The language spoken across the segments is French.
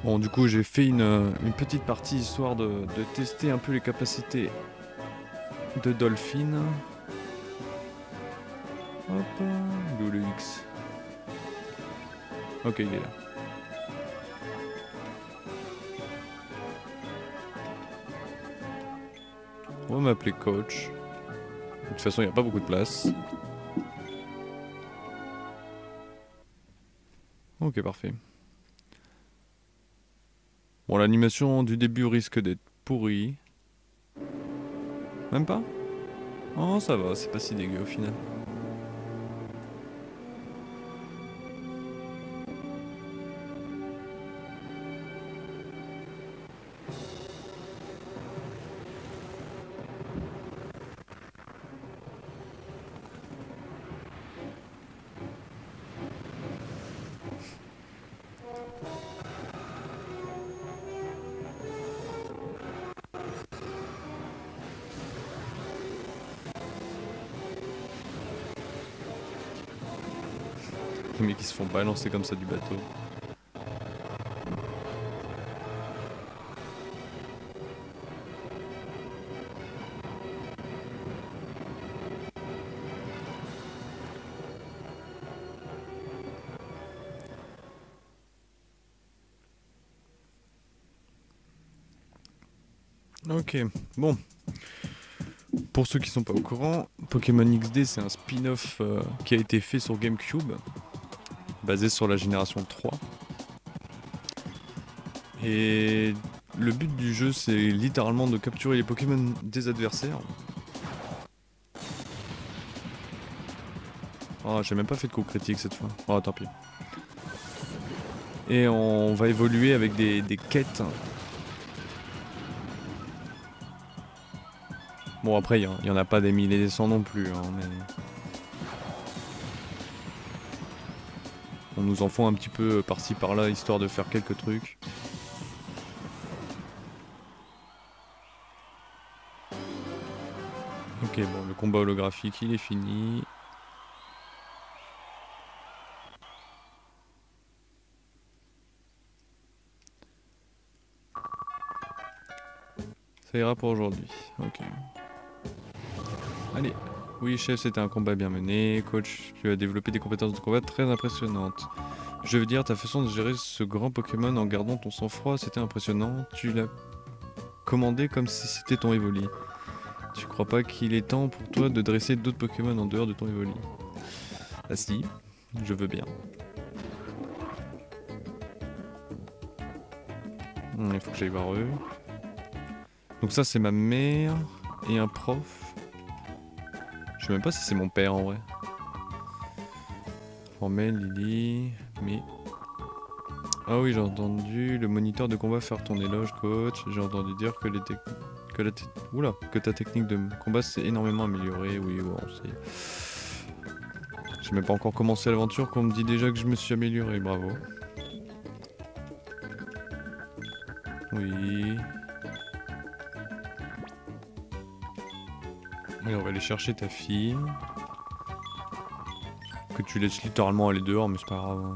Bon, du coup, j'ai fait une petite partie histoire de tester un peu les capacités de Dolphin. Hop, il est où le X? Ok, il est là. On va m'appeler coach. De toute façon, il n'y a pas beaucoup de place. Ok, parfait. Bon, l'animation du début risque d'être pourrie. Même pas? Oh, ça va, c'est pas si dégueu au final. Les mecs qui se font balancer comme ça du bateau. Ok, bon. Pour ceux qui sont pas au courant, Pokémon XD c'est un spin-off qui a été fait sur GameCube, basé sur la génération 3. Et le but du jeu c'est littéralement de capturer les Pokémon des adversaires. Oh, j'ai même pas fait de coup critique cette fois. Oh, tant pis. Et on va évoluer avec des quêtes. Bon, après, il y en a pas des milliers et des cents non plus, hein, mais... On nous en faut un petit peu par-ci par-là, histoire de faire quelques trucs. Ok, bon, le combat holographique, il est fini. Ça ira pour aujourd'hui. Ok. Allez. Oui, chef, c'était un combat bien mené. Coach, tu as développé des compétences de combat très impressionnantes. Je veux dire, ta façon de gérer ce grand Pokémon en gardant ton sang-froid, c'était impressionnant. Tu l'as commandé comme si c'était ton Evoli. Tu crois pas qu'il est temps pour toi de dresser d'autres Pokémon en dehors de ton Evoli? Ah si, je veux bien. Il faut que j'aille voir eux. Donc ça c'est ma mère et un prof. Je sais même pas si c'est mon père en vrai. Formel, Lily, mais... Ah oui, j'ai entendu le moniteur de combat faire ton éloge, coach. J'ai entendu dire que que ta technique de combat s'est énormément améliorée. Oui, bon, c'est... J'ai même pas encore commencé l'aventure qu'on me dit déjà que je me suis amélioré, bravo. Oui. Oui, on va aller chercher ta fille. Que tu laisses littéralement aller dehors, mais c'est pas grave.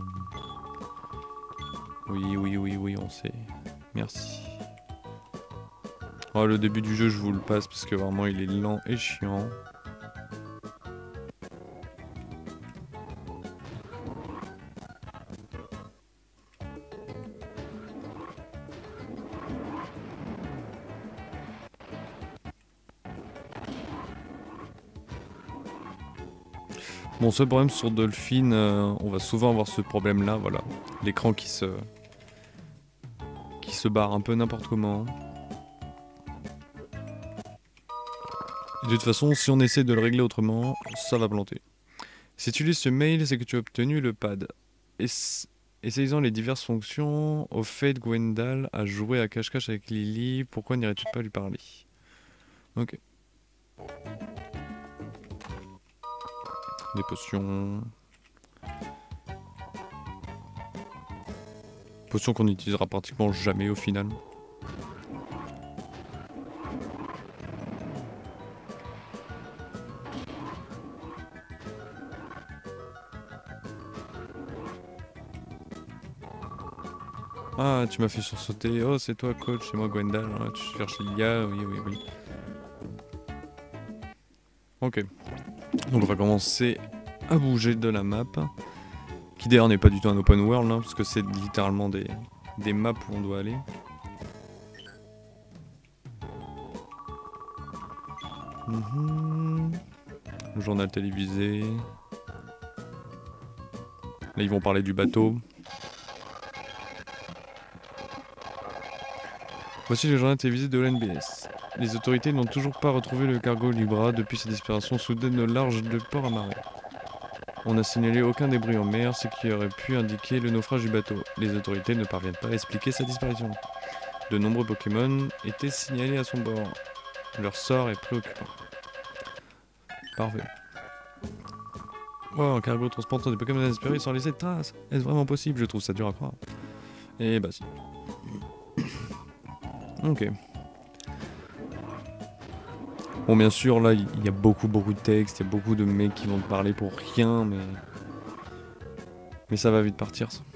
Oui, oui, oui, oui, on sait. Merci. Oh, le début du jeu, je vous le passe parce que vraiment, il est lent et chiant. Bon, seul problème sur Dolphin, on va souvent avoir ce problème-là, voilà. L'écran qui se barre un peu n'importe comment. Et de toute façon, si on essaie de le régler autrement, ça va planter. Si tu lis ce mail, c'est que tu as obtenu le pad. Essayant les diverses fonctions, au fait, Gwendal a joué à cache-cache avec Lily, pourquoi n'irais-tu pas lui parler? Ok. Des potions. Potions qu'on n'utilisera pratiquement jamais au final. Ah, tu m'as fait sursauter. Oh, c'est toi, coach, c'est moi, Gwendal. Ah, tu cherches l'IA, oui, oui, oui. Ok. Donc on va commencer à bouger de la map. Qui d'ailleurs n'est pas du tout un open world, hein, parce que c'est littéralement des maps où on doit aller. Le journal télévisé. Là, ils vont parler du bateau. Voici le journal télévisé de l'NBS. Les autorités n'ont toujours pas retrouvé le cargo Libra depuis sa disparition soudaine au large de Port-à-Marée. On n'a signalé aucun débris en mer, ce qui aurait pu indiquer le naufrage du bateau. Les autorités ne parviennent pas à expliquer sa disparition. De nombreux Pokémon étaient signalés à son bord. Leur sort est préoccupant. Parfait. Wow, un cargo transportant des Pokémon désespérés sans laisser de traces. Est-ce vraiment possible? Je trouve ça dur à croire. Et bah si. Ok. Bon, bien sûr, là, il y a beaucoup de textes, il y a beaucoup de mecs qui vont te parler pour rien, mais... Mais ça va vite partir, ça.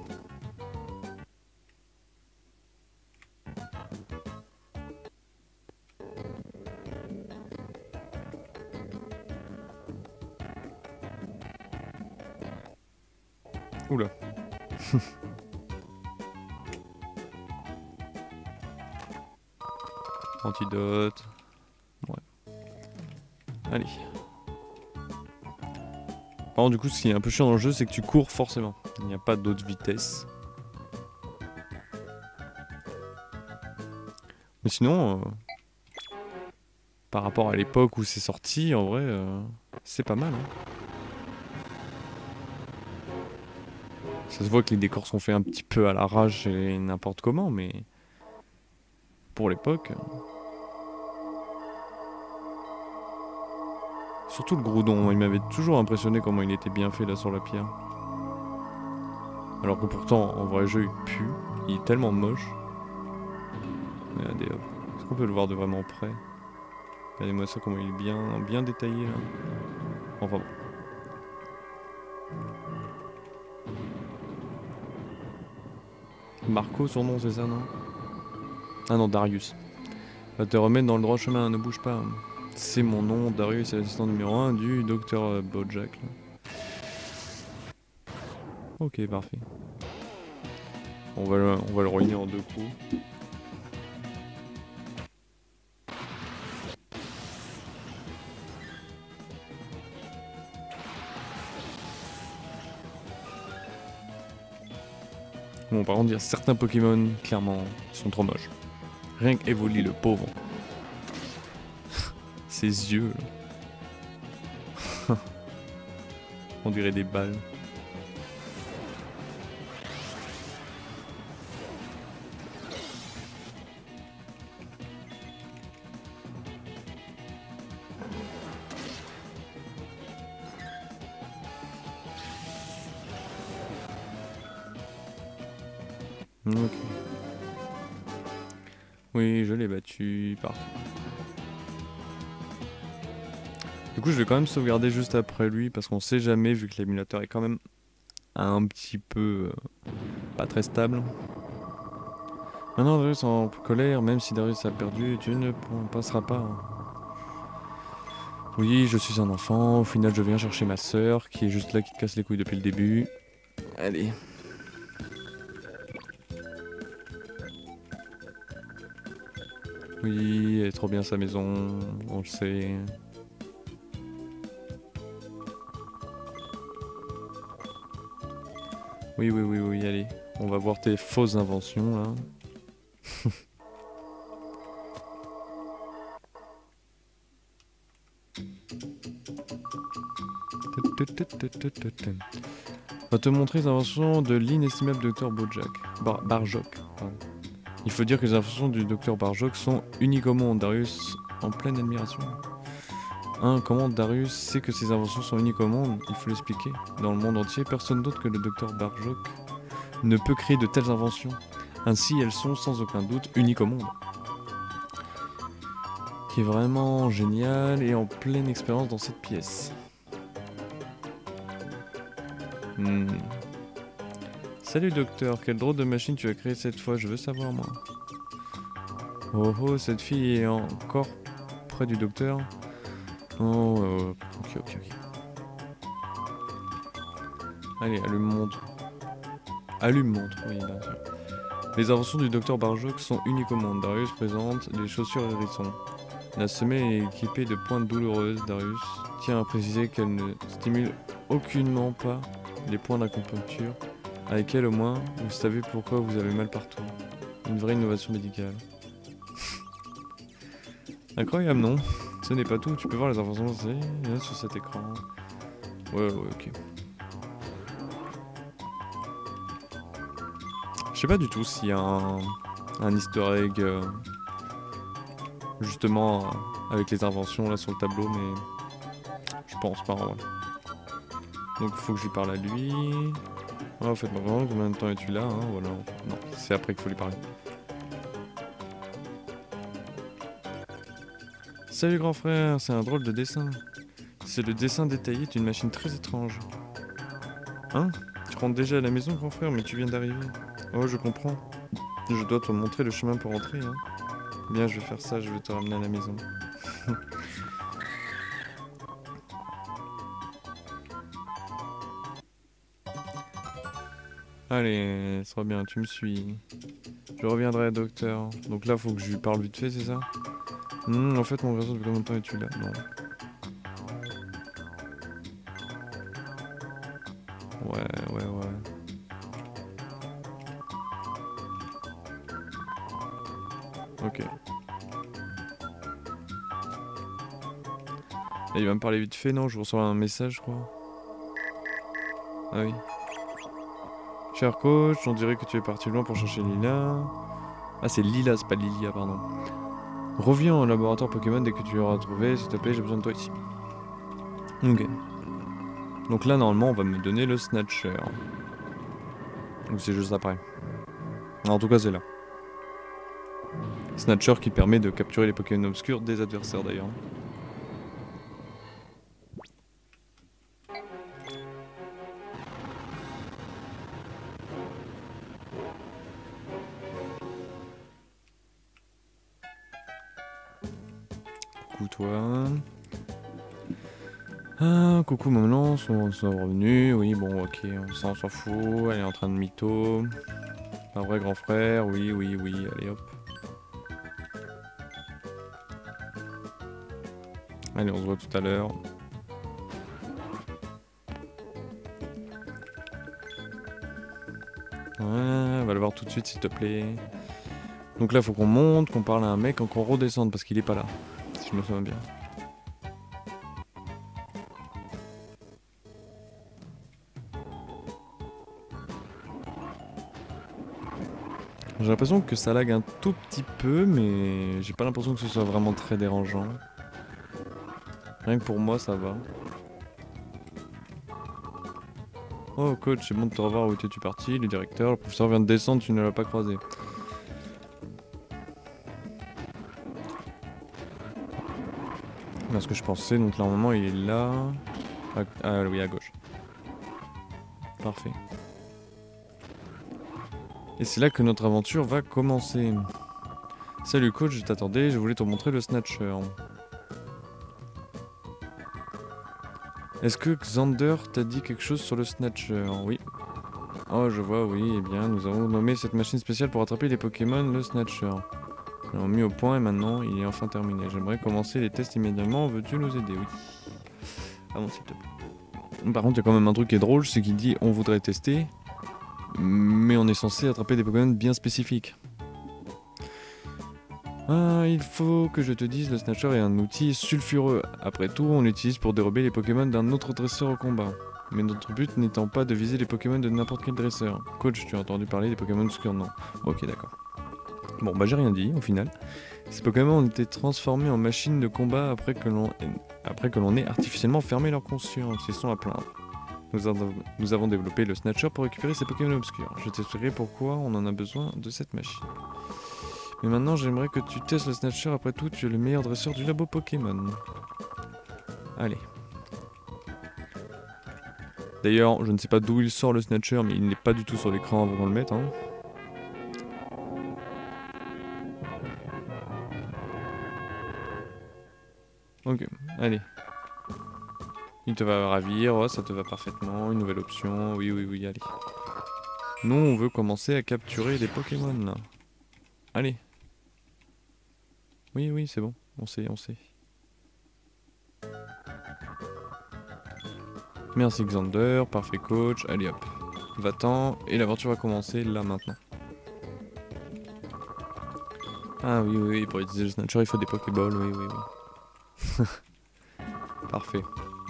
Oula. Antidote. Ouais. Allez. Par contre, du coup, ce qui est un peu chiant dans le jeu, c'est que tu cours forcément. Il n'y a pas d'autre vitesse. Mais sinon, par rapport à l'époque où c'est sorti, en vrai, c'est pas mal. Hein. Ça se voit que les décors sont faits un petit peu à l'arrache et n'importe comment, mais pour l'époque... Surtout le Groudon, il m'avait toujours impressionné comment il était bien fait là sur la pierre. Alors que pourtant, en vrai jeu, il pue, il est tellement moche. Regardez, hop. Est-ce qu'on peut le voir de vraiment près? Regardez-moi ça, comment il est bien détaillé là. Enfin bon. Marco, son nom, c'est ça, non? Ah non, Darius. Va te remettre dans le droit chemin, ne bouge pas. C'est mon nom, Darius est l'assistant numéro 1 du docteur Bojack. Là. Ok, parfait. On va le ruiner en 2 coups. Bon, par contre, il y a certains Pokémon, clairement, sont trop moches. Rien qu'Evoli, le pauvre. Ses yeux, là. On dirait des balles. Ok. Oui, je l'ai battu. Parfait. Du coup, je vais quand même sauvegarder juste après lui parce qu'on sait jamais, vu que l'émulateur est quand même un petit peu pas très stable. Maintenant, Darius est en colère, même si Darius a perdu, tu ne passeras pas. Hein. Oui, je suis un enfant. Au final, je viens chercher ma sœur qui est juste là, qui te casse les couilles depuis le début. Allez. Oui, elle est trop bien sa maison, on le sait. Oui, oui, oui, oui, allez. On va voir tes fausses inventions, là. On va te montrer les inventions de l'inestimable docteur Bojack. Barjoc, pardon. Il faut dire que les inventions du docteur Barjoc sont uniques au monde. Darius en pleine admiration. Comment Darius sait que ces inventions sont uniques au monde? Il faut l'expliquer. Dans le monde entier, personne d'autre que le docteur Barjoc ne peut créer de telles inventions. Ainsi, elles sont sans aucun doute uniques au monde. Qui est vraiment génial et en pleine expérience dans cette pièce. Salut docteur, quelle drôle de machine tu as créée cette fois, je veux savoir moi. Oh oh, cette fille est encore près du docteur. Oh, ok. Allez, allume-montre. Allume-montre, oui, bien sûr. Les inventions du docteur Barjoc sont uniques au monde. Darius présente les chaussures hérissons. La semelle est équipée de pointes douloureuses. Darius tient à préciser qu'elle ne stimule aucunement pas les points d'acupuncture. Avec elle, au moins, vous savez pourquoi vous avez mal partout. Une vraie innovation médicale. Incroyable, non? Ce n'est pas tout. Tu peux voir les inventions sur cet écran. Ouais, ok. Je sais pas du tout s'il y a un easter egg justement avec les inventions là sur le tableau, mais je pense pas en vrai. Donc il faut que je lui parle à lui. Ah, en fait, vraiment, combien de temps es-tu là hein, voilà. Non, c'est après qu'il faut lui parler. Salut grand frère, c'est un drôle de dessin. C'est le dessin détaillé d'une machine très étrange. Hein? Tu rentres déjà à la maison grand frère, mais tu viens d'arriver. Oh, je comprends. Je dois te montrer le chemin pour entrer. Hein. Bien, je vais faire ça, je vais te ramener à la maison. Allez, ça sera bien, tu me suis. Je reviendrai, docteur. Donc là, faut que je lui parle vite fait, c'est ça? En fait, mon réseau, depuis combien de temps es-tu là? Non. Ouais. Ok. Et il va me parler vite fait, non? Je reçois un message, je crois. Ah oui. Cher coach, on dirait que tu es parti loin pour chercher Lila. Ah, c'est Lila, c'est pas Lilia, pardon. Reviens au laboratoire Pokémon dès que tu l'auras trouvé, s'il te plaît, j'ai besoin de toi ici. Ok. Donc là, normalement, on va me donner le Snatcher. Ou c'est juste après. En tout cas, c'est là. Snatcher qui permet de capturer les Pokémon obscurs des adversaires d'ailleurs. Coucou toi. Ah, coucou maman, sont revenus. Oui, bon, ok, ça on s'en fout. Elle est en train de mytho. Un vrai grand frère, oui, allez hop. Allez, on se voit tout à l'heure. Ouais, va le voir tout de suite s'il te plaît. Donc là, faut qu'on monte, qu'on parle à un mec, qu'on redescende parce qu'il est pas là. Si je me souviens bien. J'ai l'impression que ça lag un tout petit peu, mais j'ai pas l'impression que ce soit vraiment très dérangeant. Rien que pour moi, ça va. Oh coach, c'est bon de te revoir, où étais-tu parti? Le directeur, le professeur vient de descendre, tu ne l'as pas croisé. Là, ce que je pensais, donc normalement il est là. Ah oui, à gauche. Parfait. Et c'est là que notre aventure va commencer. Salut coach, je t'attendais, je voulais te montrer le Snatcher. Est-ce que Xander t'a dit quelque chose sur le Snatcher? Oui. Oh, je vois, oui, eh bien, nous avons nommé cette machine spéciale pour attraper les Pokémon, le Snatcher. Nous l'avons mis au point et maintenant, il est enfin terminé. J'aimerais commencer les tests immédiatement, veux-tu nous aider? Oui. Ah bon, s'il te plaît. Par contre, il y a quand même un truc qui est drôle, c'est qu'il dit on voudrait tester, mais on est censé attraper des Pokémon bien spécifiques. Ah, il faut que je te dise, le Snatcher est un outil sulfureux. Après tout, on l'utilise pour dérober les Pokémon d'un autre dresseur au combat. Mais notre but n'étant pas de viser les Pokémon de n'importe quel dresseur. Coach, tu as entendu parler des Pokémon obscurs? Non. Ok, d'accord. Bon, bah j'ai rien dit, au final. Ces Pokémon ont été transformés en machines de combat après que l'on ait artificiellement fermé leur conscience. Ils sont à plaindre. Nous avons développé le Snatcher pour récupérer ces Pokémon obscurs. Je t'expliquerai pourquoi on en a besoin de cette machine. Mais maintenant, j'aimerais que tu testes le Snatcher. Après tout, tu es le meilleur dresseur du labo Pokémon. Allez. D'ailleurs, je ne sais pas d'où il sort le Snatcher, mais il n'est pas du tout sur l'écran avant qu'on le mette. Hein. Ok, allez. Il te va ravir, oh, ça te va parfaitement, une nouvelle option, oui, oui, oui, allez. Nous, on veut commencer à capturer les Pokémon, là. Allez. Oui, oui, c'est bon, on sait, on sait. Merci Xander, parfait coach, allez hop. Va-t'en, et l'aventure va commencer là, maintenant. Ah oui, oui, oui, pour utiliser le Snatcher, il faut des Pokéballs, oui, oui, oui. Parfait.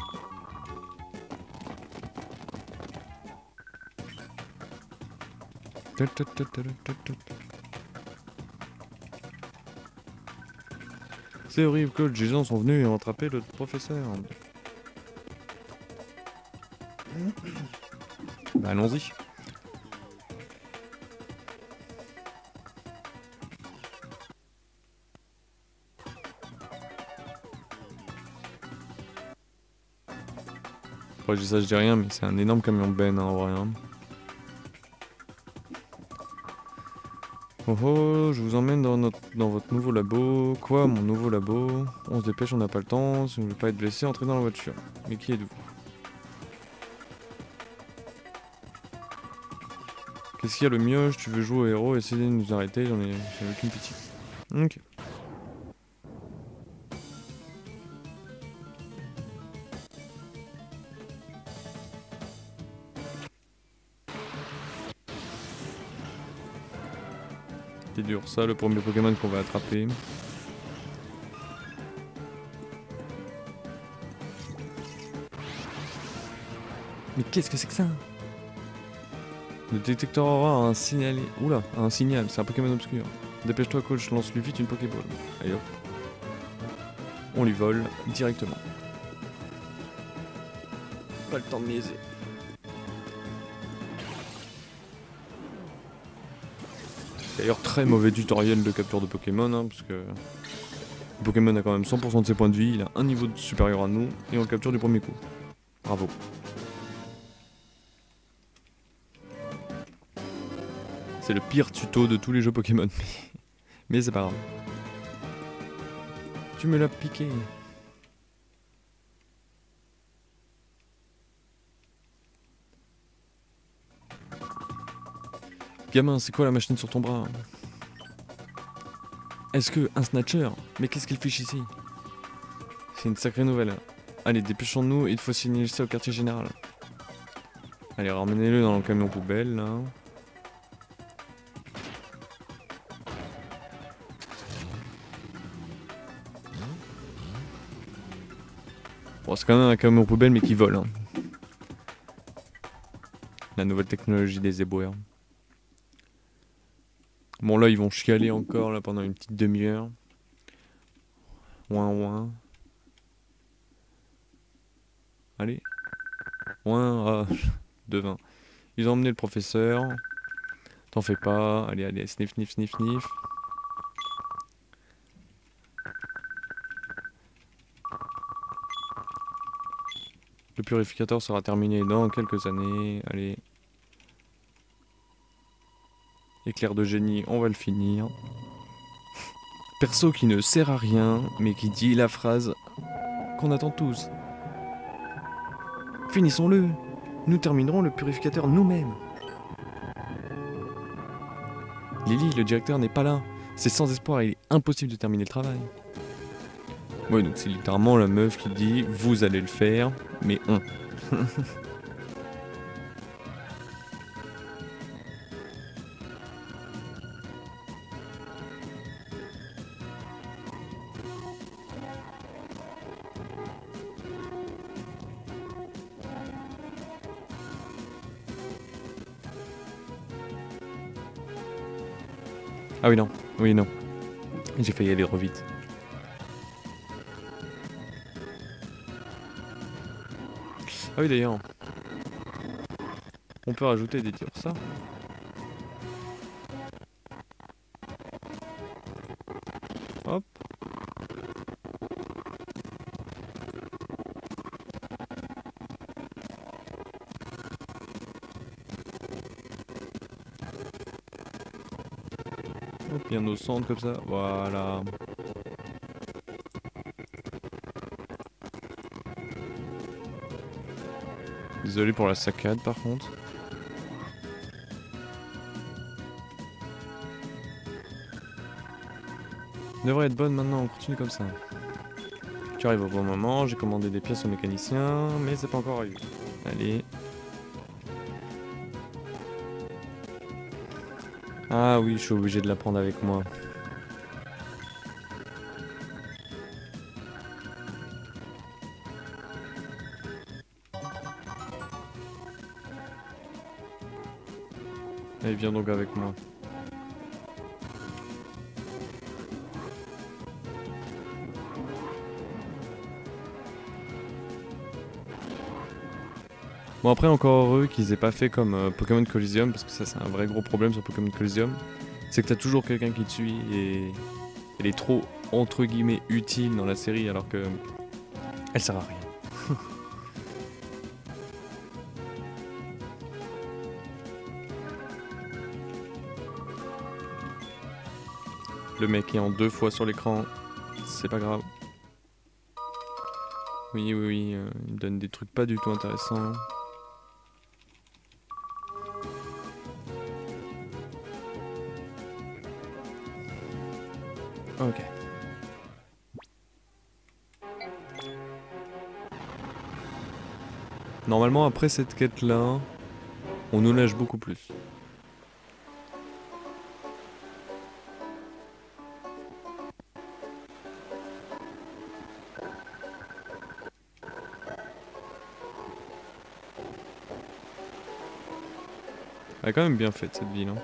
C'est horrible, coach, les gens sont venus et ont attrapé le professeur. Bah allons-y. Après je dis ça, je dis rien, mais c'est un énorme camion de benne hein, en vrai. Hein. Oh oh, je vous emmène dans votre nouveau labo. Quoi, mon nouveau labo? On se dépêche, on n'a pas le temps. Si on ne veut pas être blessé, entrez dans la voiture. Mais qui êtes-vous? Qu'est-ce qu'il y a le mioche? Tu veux jouer au héros? Essayez de nous arrêter, j'en ai aucune pitié. Ok. C'est dur ça, le premier Pokémon qu'on va attraper. Mais qu'est-ce que c'est que ça? Le détecteur aura un signal. Oula, un signal, c'est un Pokémon obscur. Dépêche-toi coach, lance-lui vite une Pokéball. Allez hop. On lui vole directement. Pas le temps de niaiser. D'ailleurs très mauvais tutoriel de capture de Pokémon, hein, parce que Pokémon a quand même 100% de ses points de vie, il a un niveau supérieur à nous, et on le capture du premier coup. Bravo. C'est le pire tuto de tous les jeux Pokémon, mais c'est pas grave. Tu me l'as piqué. Gamin, c'est quoi la machine sur ton bras? Est-ce que un Snatcher? Mais qu'est-ce qu'il fiche ici? C'est une sacrée nouvelle. Allez, dépêchons-nous, il faut signaler ça au quartier général. Allez, ramenez-le dans le camion poubelle, là. Bon, c'est quand même un camion poubelle, mais qui vole. Hein. La nouvelle technologie des éboueurs. Bon, là, ils vont chialer encore, là, pendant une petite demi-heure. Ouin, ouin. Allez. Ouin, ah, devin. Ils ont emmené le professeur. T'en fais pas. Allez, allez, sniff, sniff, sniff, sniff. Le purificateur sera terminé dans quelques années. Allez. Éclair de génie, on va le finir. Perso qui ne sert à rien, mais qui dit la phrase qu'on attend tous. Finissons-le. Nous terminerons le purificateur nous-mêmes. Lily, le directeur n'est pas là. C'est sans espoir, il est impossible de terminer le travail. Ouais, donc c'est littéralement la meuf qui dit « Vous allez le faire, mais on ». Ah oui, non. Oui, non. J'ai failli aller trop vite. Ah oui, d'ailleurs. On peut rajouter des tirs, ça. Hop. Hop, bien au centre comme ça. Voilà. Désolé pour la saccade par contre. Devrait être bonne maintenant, on continue comme ça. Tu arrives au bon moment, j'ai commandé des pièces au mécanicien, mais c'est pas encore arrivé. Allez. Ah oui, je suis obligé de la prendre avec moi. Allez, viens donc avec moi. Bon après encore heureux qu'ils aient pas fait comme Pokémon Coliseum, parce que ça c'est un vrai gros problème sur Pokémon Coliseum. C'est que t'as toujours quelqu'un qui te suit et elle est trop entre guillemets utile dans la série alors que elle sert à rien. Le mec est en 2 fois sur l'écran, c'est pas grave. Oui, oui, oui, il me donne des trucs pas du tout intéressants. Ok. Normalement, après cette quête-là, on nous lâche beaucoup plus. Elle est quand même bien faite cette ville. Hein.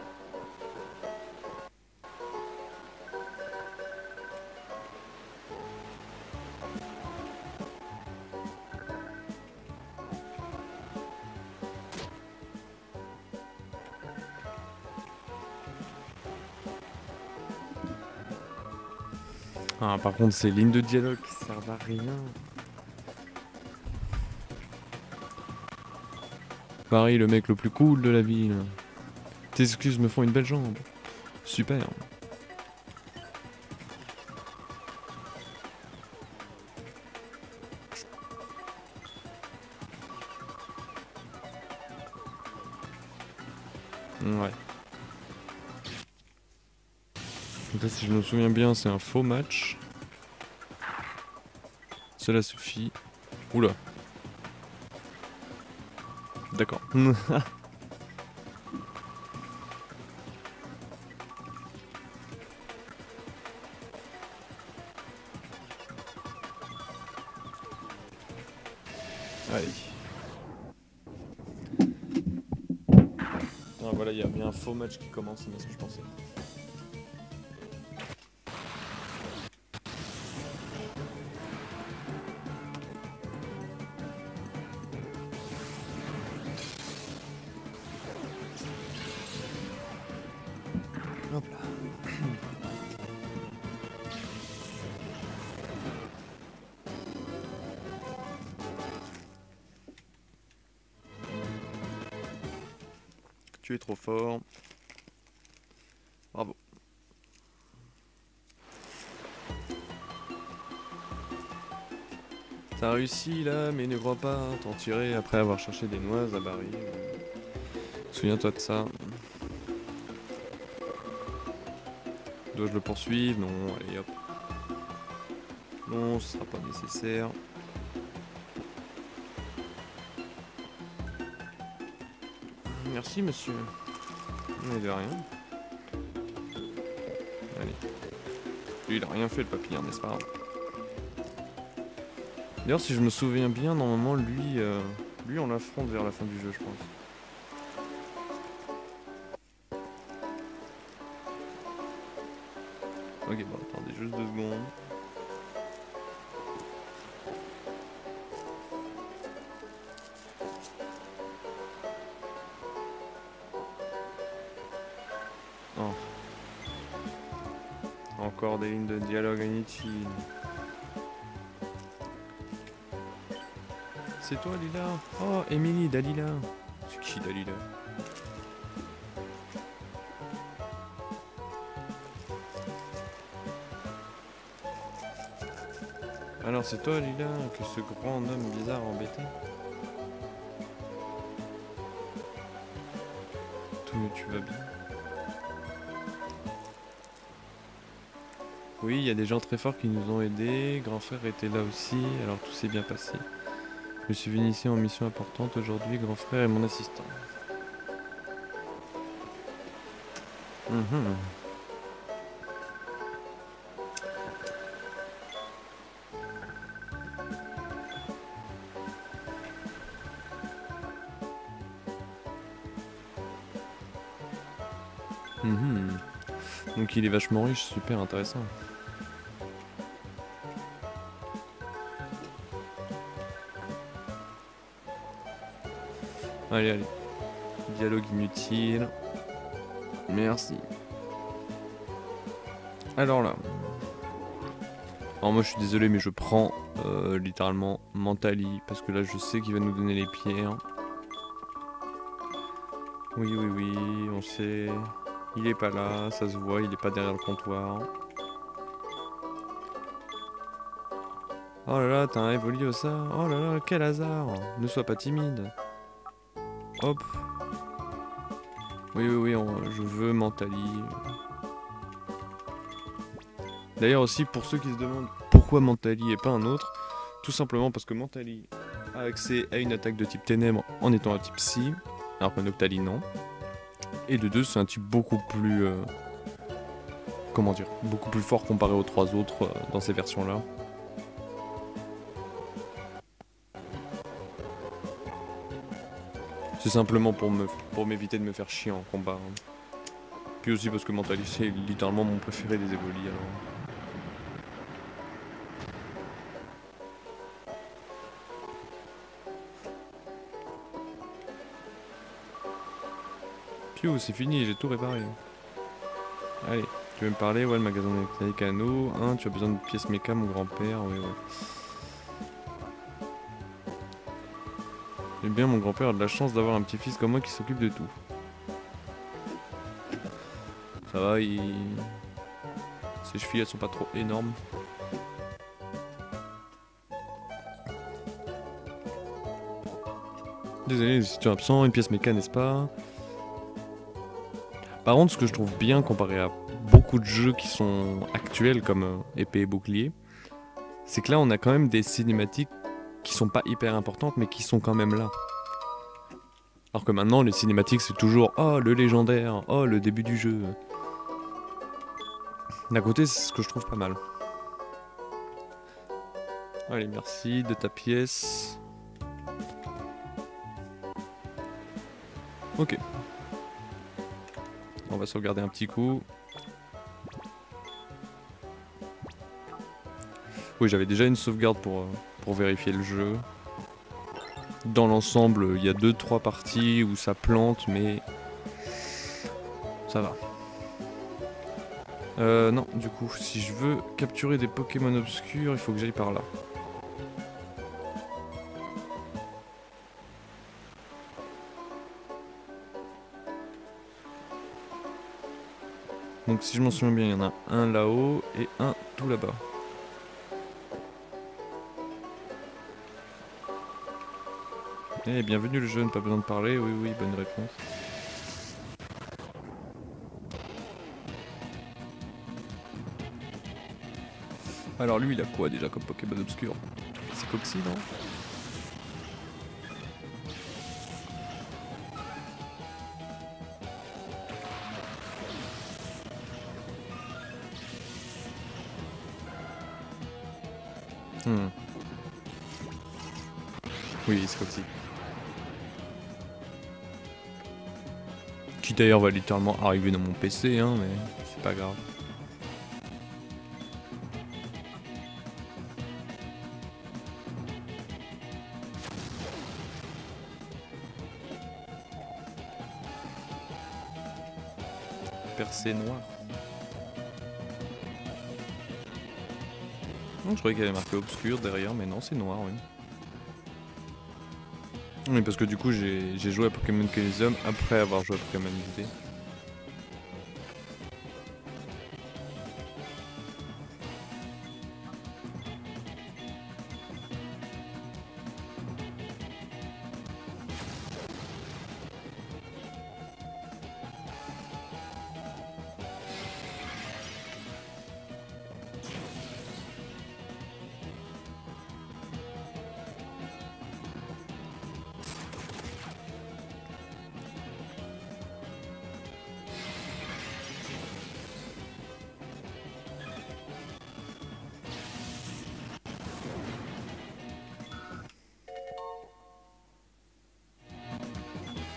Ah, par contre, ces lignes de dialogue qui servent à rien. Pareil, le mec le plus cool de la ville. Tes excuses me font une belle jambe. Super. Ouais. Donc là, si je me souviens bien, c'est un faux match. Cela suffit. Oula. D'accord. Allez. Ah, voilà, il y a bien un faux match qui commence, c'est bien ce que je pensais. Hop là. Tu es trop fort. Bravo. T'as réussi là, mais ne crois pas t'en tirer après avoir cherché des noix à Barry. Souviens-toi de ça. Dois-je le poursuivre? Non, allez hop. Non, ce sera pas nécessaire. Merci monsieur. Mais de rien. Allez. Lui il a rien fait le papillon, n'est-ce pas? D'ailleurs si je me souviens bien, normalement lui on l'affronte vers la fin du jeu je pense. Ok bon attendez juste 2 secondes. Oh. Encore des lignes de dialogue inutiles. C'est toi Lila? Oh Emily, Dalila. C'est qui Dalila? Alors c'est toi Lila que ce grand homme bizarre a embêté? Tu vas bien? Oui, il y a des gens très forts qui nous ont aidés. Grand frère était là aussi, alors tout s'est bien passé. Je suis venu ici en mission importante aujourd'hui. Grand frère est mon assistant. Mhm. Mhm. Donc il est vachement riche, super intéressant. Allez, allez. Dialogue inutile. Merci. Alors là. Alors moi je suis désolé mais je prends littéralement Mentali parce que là je sais qu'il va nous donner les pierres. Oui oui oui, on sait. Il est pas là, ça se voit, il est pas derrière le comptoir. Oh là là, t'as un Evoliosa. Oh là là, quel hasard. Ne sois pas timide. Hop. Oui oui oui, je veux Mentali. D'ailleurs aussi pour ceux qui se demandent pourquoi Mentali et pas un autre, tout simplement parce que Mentali a accès à une attaque de type ténèbres en étant un type psy, alors que Noctali non. Et de deux, c'est un type beaucoup plus... comment dire, beaucoup plus fort comparé aux trois autres dans ces versions-là. C'est simplement pour m'éviter de me faire chier en combat. Puis aussi parce que Mentali c'est littéralement mon préféré des Evoli alors. Piou, c'est fini, j'ai tout réparé. Allez, tu veux me parler? Ouais, le magasin électronique à nous. Hein, tu as besoin de pièces méca, mon grand-père. Oui, oui. Eh bien, mon grand-père a de la chance d'avoir un petit-fils comme moi qui s'occupe de tout. Ça va, ses chevilles, elles sont pas trop énormes. Désolé si tu es absent, une pièce méca, n'est-ce pas? Par contre, ce que je trouve bien comparé à beaucoup de jeux qui sont actuels comme épée et bouclier, c'est que là on a quand même des cinématiques qui sont pas hyper importantes mais qui sont quand même là. Alors que maintenant les cinématiques c'est toujours oh le légendaire, oh le début du jeu. D'un côté c'est ce que je trouve pas mal. Allez merci de ta pièce. Ok. On va sauvegarder un petit coup. Oui j'avais déjà une sauvegarde pour vérifier le jeu. Dans l'ensemble, il y a 2-3 parties où ça plante, mais ça va. Non, du coup, si je veux capturer des Pokémon obscurs, il faut que j'aille par là. Donc si je m'en souviens bien, il y en a un là-haut et un tout là-bas. Eh, bienvenue le jeune, pas besoin de parler, oui, oui, bonne réponse. Alors lui, il a quoi déjà comme Pokémon obscur? C'est Coxy, non? Oui, c'est Coxy. Qui d'ailleurs va littéralement arriver dans mon PC, hein, mais c'est pas grave. Percé noir. Non, je croyais qu'il y avait marqué obscur derrière, mais non, c'est noir, oui. Oui, parce que du coup, j'ai joué à Pokémon Coliseum après avoir joué à Pokémon XD.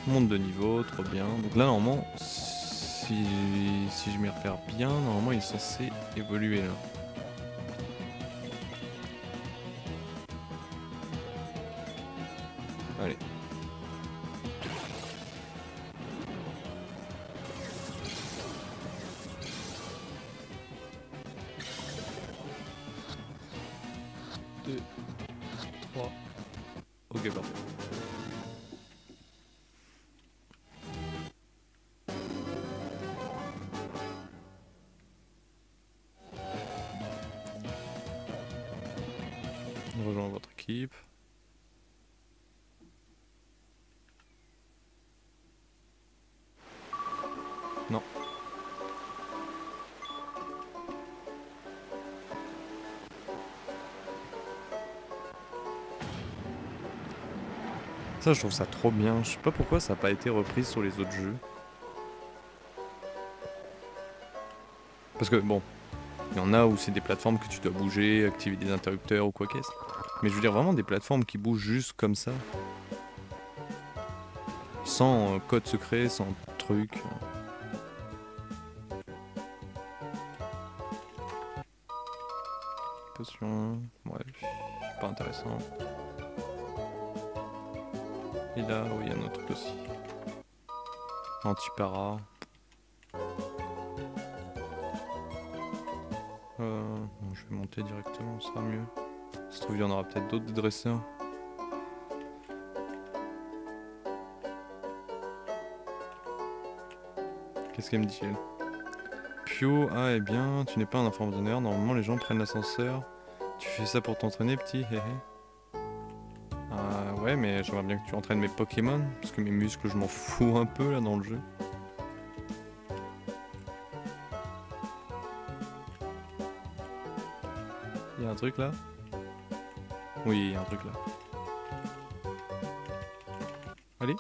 monte de niveau, trop bien. Donc là, normalement, si je m'y repère bien, normalement, il est censé évoluer là. Allez. Deux, trois. Ok, parfait. On rejoint votre équipe. Non. Ça, je trouve ça trop bien. Je sais pas pourquoi ça n'a pas été repris sur les autres jeux. Parce que bon, il y en a où c'est des plateformes que tu dois bouger, activer des interrupteurs ou quoi qu'est-ce. Mais je veux dire vraiment des plateformes qui bougent juste comme ça. Sans code secret, sans truc. Potion. Ouais, pas intéressant. Et là, oui, il y a un autre truc aussi. Anti-para. Bon, je vais monter directement, ça sera mieux. Ça se trouve, il y en aura peut-être d'autres des dresseurs. Qu'est-ce qu'elle me dit, elle? Pio, ah, eh bien, tu n'es pas un enfant ordinaire. Normalement, les gens prennent l'ascenseur. Tu fais ça pour t'entraîner, petit, hé hé. Ouais, mais j'aimerais bien que tu entraînes mes Pokémon. Parce que mes muscles, je m'en fous un peu là dans le jeu. Il y a un truc là? Oui, il y a un truc là. Allez.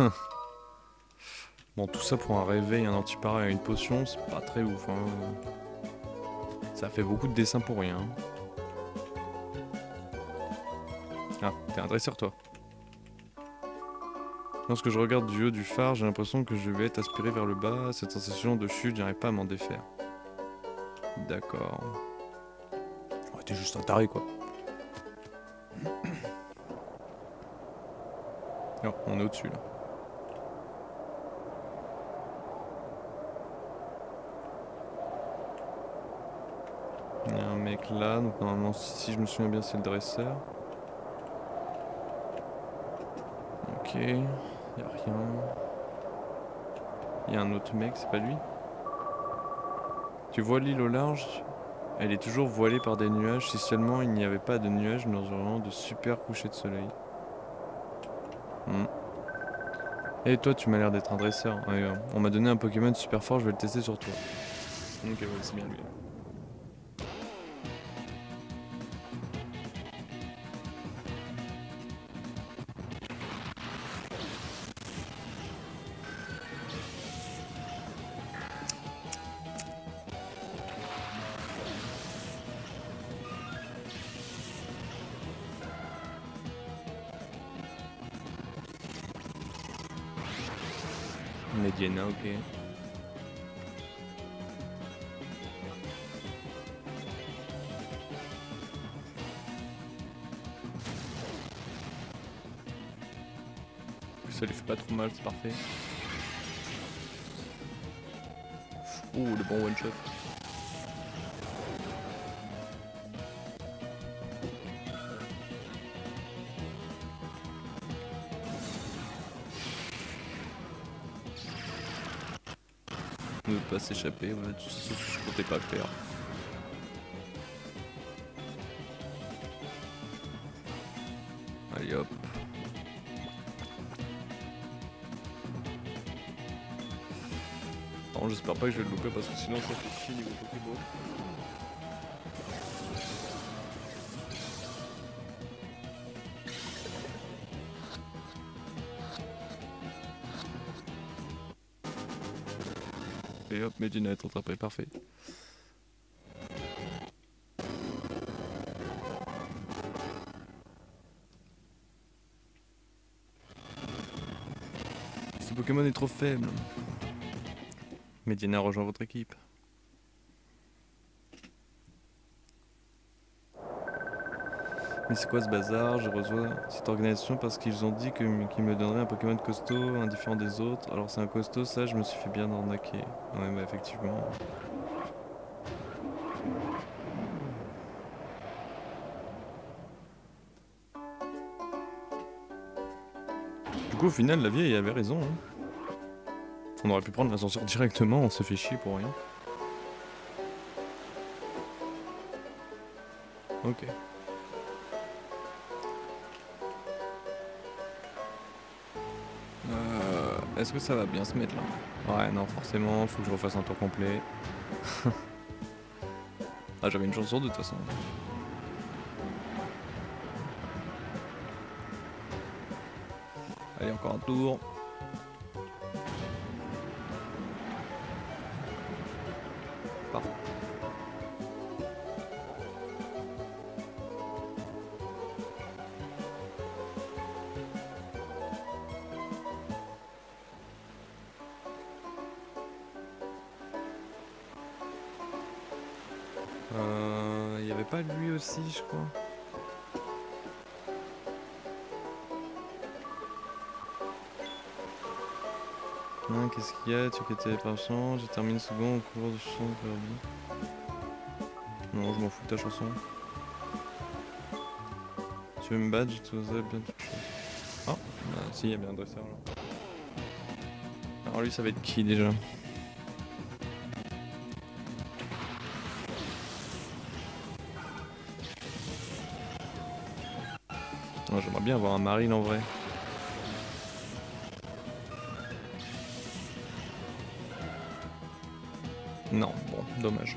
Bon, tout ça pour un réveil, un antipara et une potion, c'est pas très ouf. Hein. Ça fait beaucoup de dessins pour rien. Ah, t'es un dresseur toi. Lorsque je regarde du haut du phare, j'ai l'impression que je vais être aspiré vers le bas. Cette sensation de chute, j'arrive pas à m'en défaire. D'accord. Ouais, t'es juste un taré quoi. Non, on est au-dessus là. Il y a un mec là, donc normalement si je me souviens bien c'est le dresseur. Ok, y a rien. Il y a un autre mec, c'est pas lui? Tu vois l'île au large? Elle est toujours voilée par des nuages. Si seulement il n'y avait pas de nuages, nous aurions de super couchers de soleil. Et toi, tu m'as l'air d'être un dresseur. Ouais, on m'a donné un Pokémon super fort, je vais le tester sur toi. Ok, ouais, c'est bien lui. Mediana, ok. Ça lui fait pas trop mal, c'est parfait. Ouh, le bon one shot. Ne pas s'échapper, voilà, c'est ce que je comptais pas faire. Allez hop. Par contre, j'espère pas que je vais le louper parce que sinon ça fait chier niveau Pokéball. Et hop, Medina est attrapé, parfait. Pokémon est trop faible. Medina rejoint votre équipe. Mais c'est quoi ce bazar? Je rejoins cette organisation parce qu'ils ont dit qu'ils me donneraient un Pokémon costaud, indifférent des autres. Alors c'est un costaud, ça je me suis fait bien arnaquer. Ouais bah effectivement. Du coup au final la vieille avait raison. Hein. On aurait pu prendre l'ascenseur directement, on s'est fait chier pour rien. Ok. Est-ce que ça va bien se mettre là? Ouais, non, forcément, faut que je refasse un tour complet. Ah, j'avais une chance sur deux de toute façon. Allez, encore un tour. Parfait. Il y avait pas lui aussi, je crois. Hein, qu'est-ce qu'il y a? Tu étais patient, j'ai terminé second au cours du chant perdu. Non, je m'en fous de ta chanson. Tu veux me battre, je te faisais bien toute chose. Ah, bah, si, il y a bien un dresseur là. Alors lui, ça va être qui déjà? J'aimerais bien avoir un Marine en vrai. Non, bon, dommage.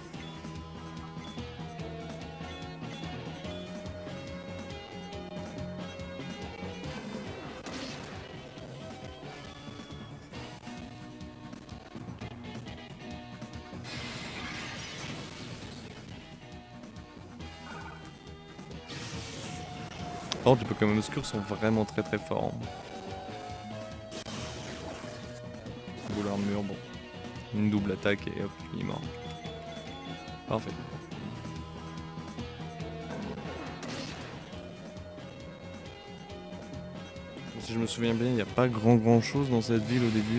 Par contre, les Pokémon obscurs sont vraiment très très forts. Boule armure, bon. Une double attaque et hop, il est mort. Parfait. Si je me souviens bien, il n'y a pas grand chose dans cette ville au début.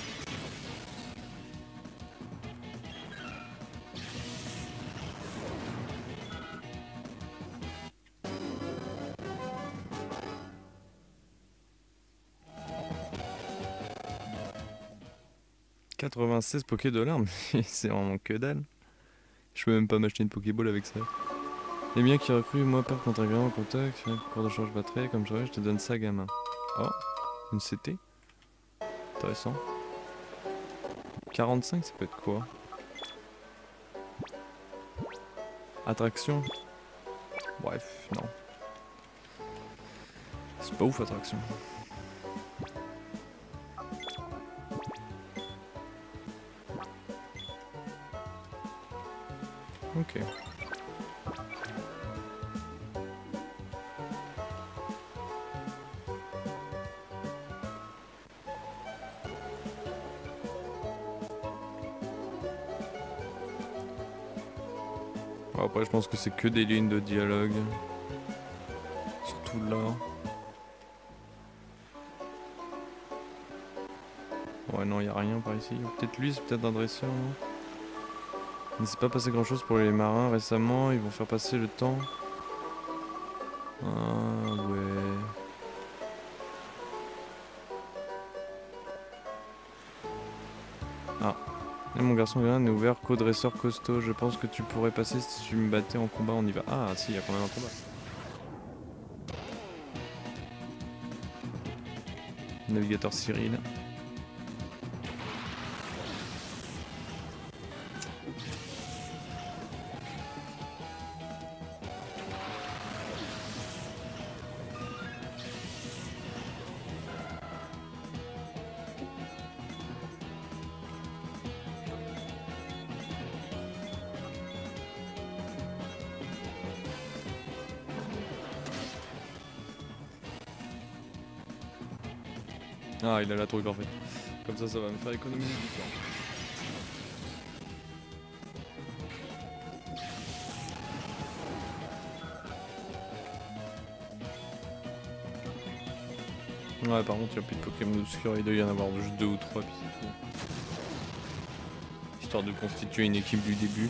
« 96 Poké-Dollars, mais c'est vraiment que dalle. Je peux même pas m'acheter une Pokéball avec ça. Les miens qui recrutent, moi, perdre contre un grand contact, cours de charge batterie, comme je te donne ça, gamin. Oh, une CT. Intéressant. 45, ça peut être quoi? Attraction? Bref, non. C'est pas ouf, attraction. Ok. Après, je pense que c'est que des lignes de dialogue. Surtout là. Ouais, non, y a rien par ici. Peut-être lui, c'est peut-être un dresseur, non? Il ne s'est pas passé grand chose pour les marins récemment. Ils vont faire passer le temps. Ah, ouais. Ah. Et mon garçon n'est ouvert qu'au dresseur costaud. Je pense que tu pourrais passer si tu me battais en combat. On y va. Ah, si, il y a quand même un combat. Navigateur Cyril. Ah, il a la truc en fait. Comme ça va me faire économiser du temps. Ouais, par contre, il n'y a plus de Pokémon obscurs, il doit y en avoir juste 2 ou 3, puis c'est tout. Histoire de constituer une équipe du début.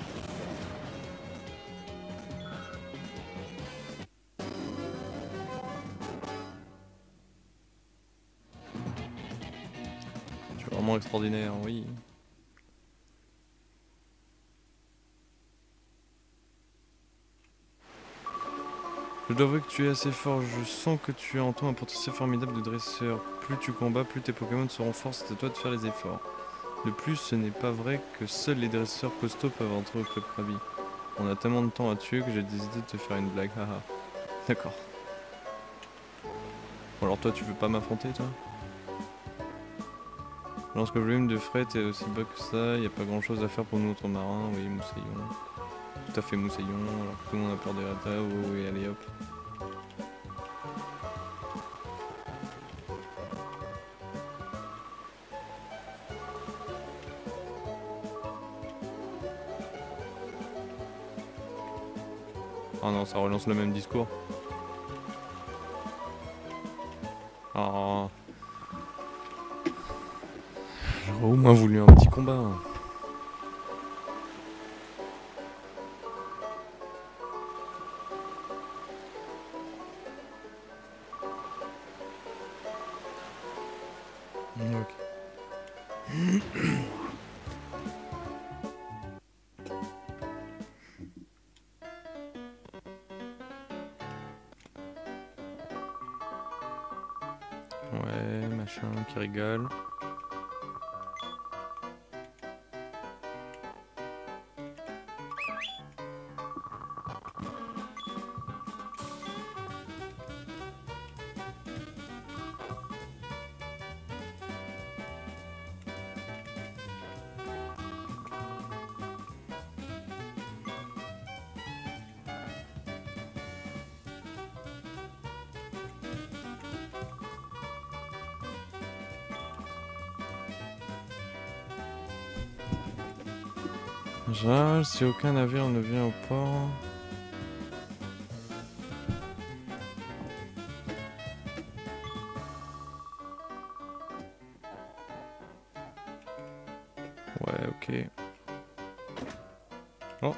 Tu es vraiment extraordinaire, oui. Je dois avouer que tu es assez fort, je sens que tu as en toi un potentiel formidable de dresseur. Plus tu combats, plus tes Pokémon seront forts, c'est à toi de faire les efforts. De plus, ce n'est pas vrai que seuls les dresseurs costauds peuvent entrer au Club Krabi. On a tellement de temps à tuer que j'ai décidé de te faire une blague, haha. D'accord. Bon alors toi tu veux pas m'affronter toi? Lorsque le volume de fret est aussi bas que ça, y a pas grand chose à faire pour nous autres marins, oui Moussaillon. Tout à fait Moussaillon, alors que tout le monde a peur des Rata, oh oui allez hop. Oh non, ça relance le même discours. Oh. J'aurais au moins voulu un petit combat. Ok. Ouais, machin qui rigole. En général, si aucun navire ne vient au port... Ouais, ok. Oh.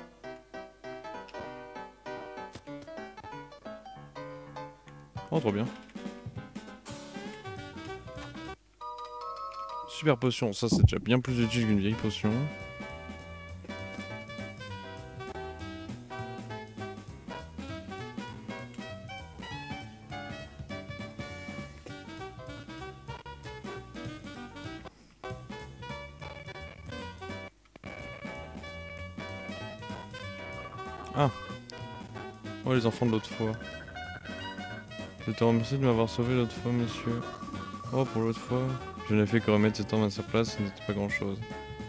Oh, trop bien. Super potion, ça c'est déjà bien plus utile qu'une vieille potion. Ah. Oh les enfants de l'autre fois. Je te remercie de m'avoir sauvé l'autre fois, monsieur. Oh, pour l'autre fois, je n'ai fait que remettre cet homme à sa place, ce n'était pas grand chose.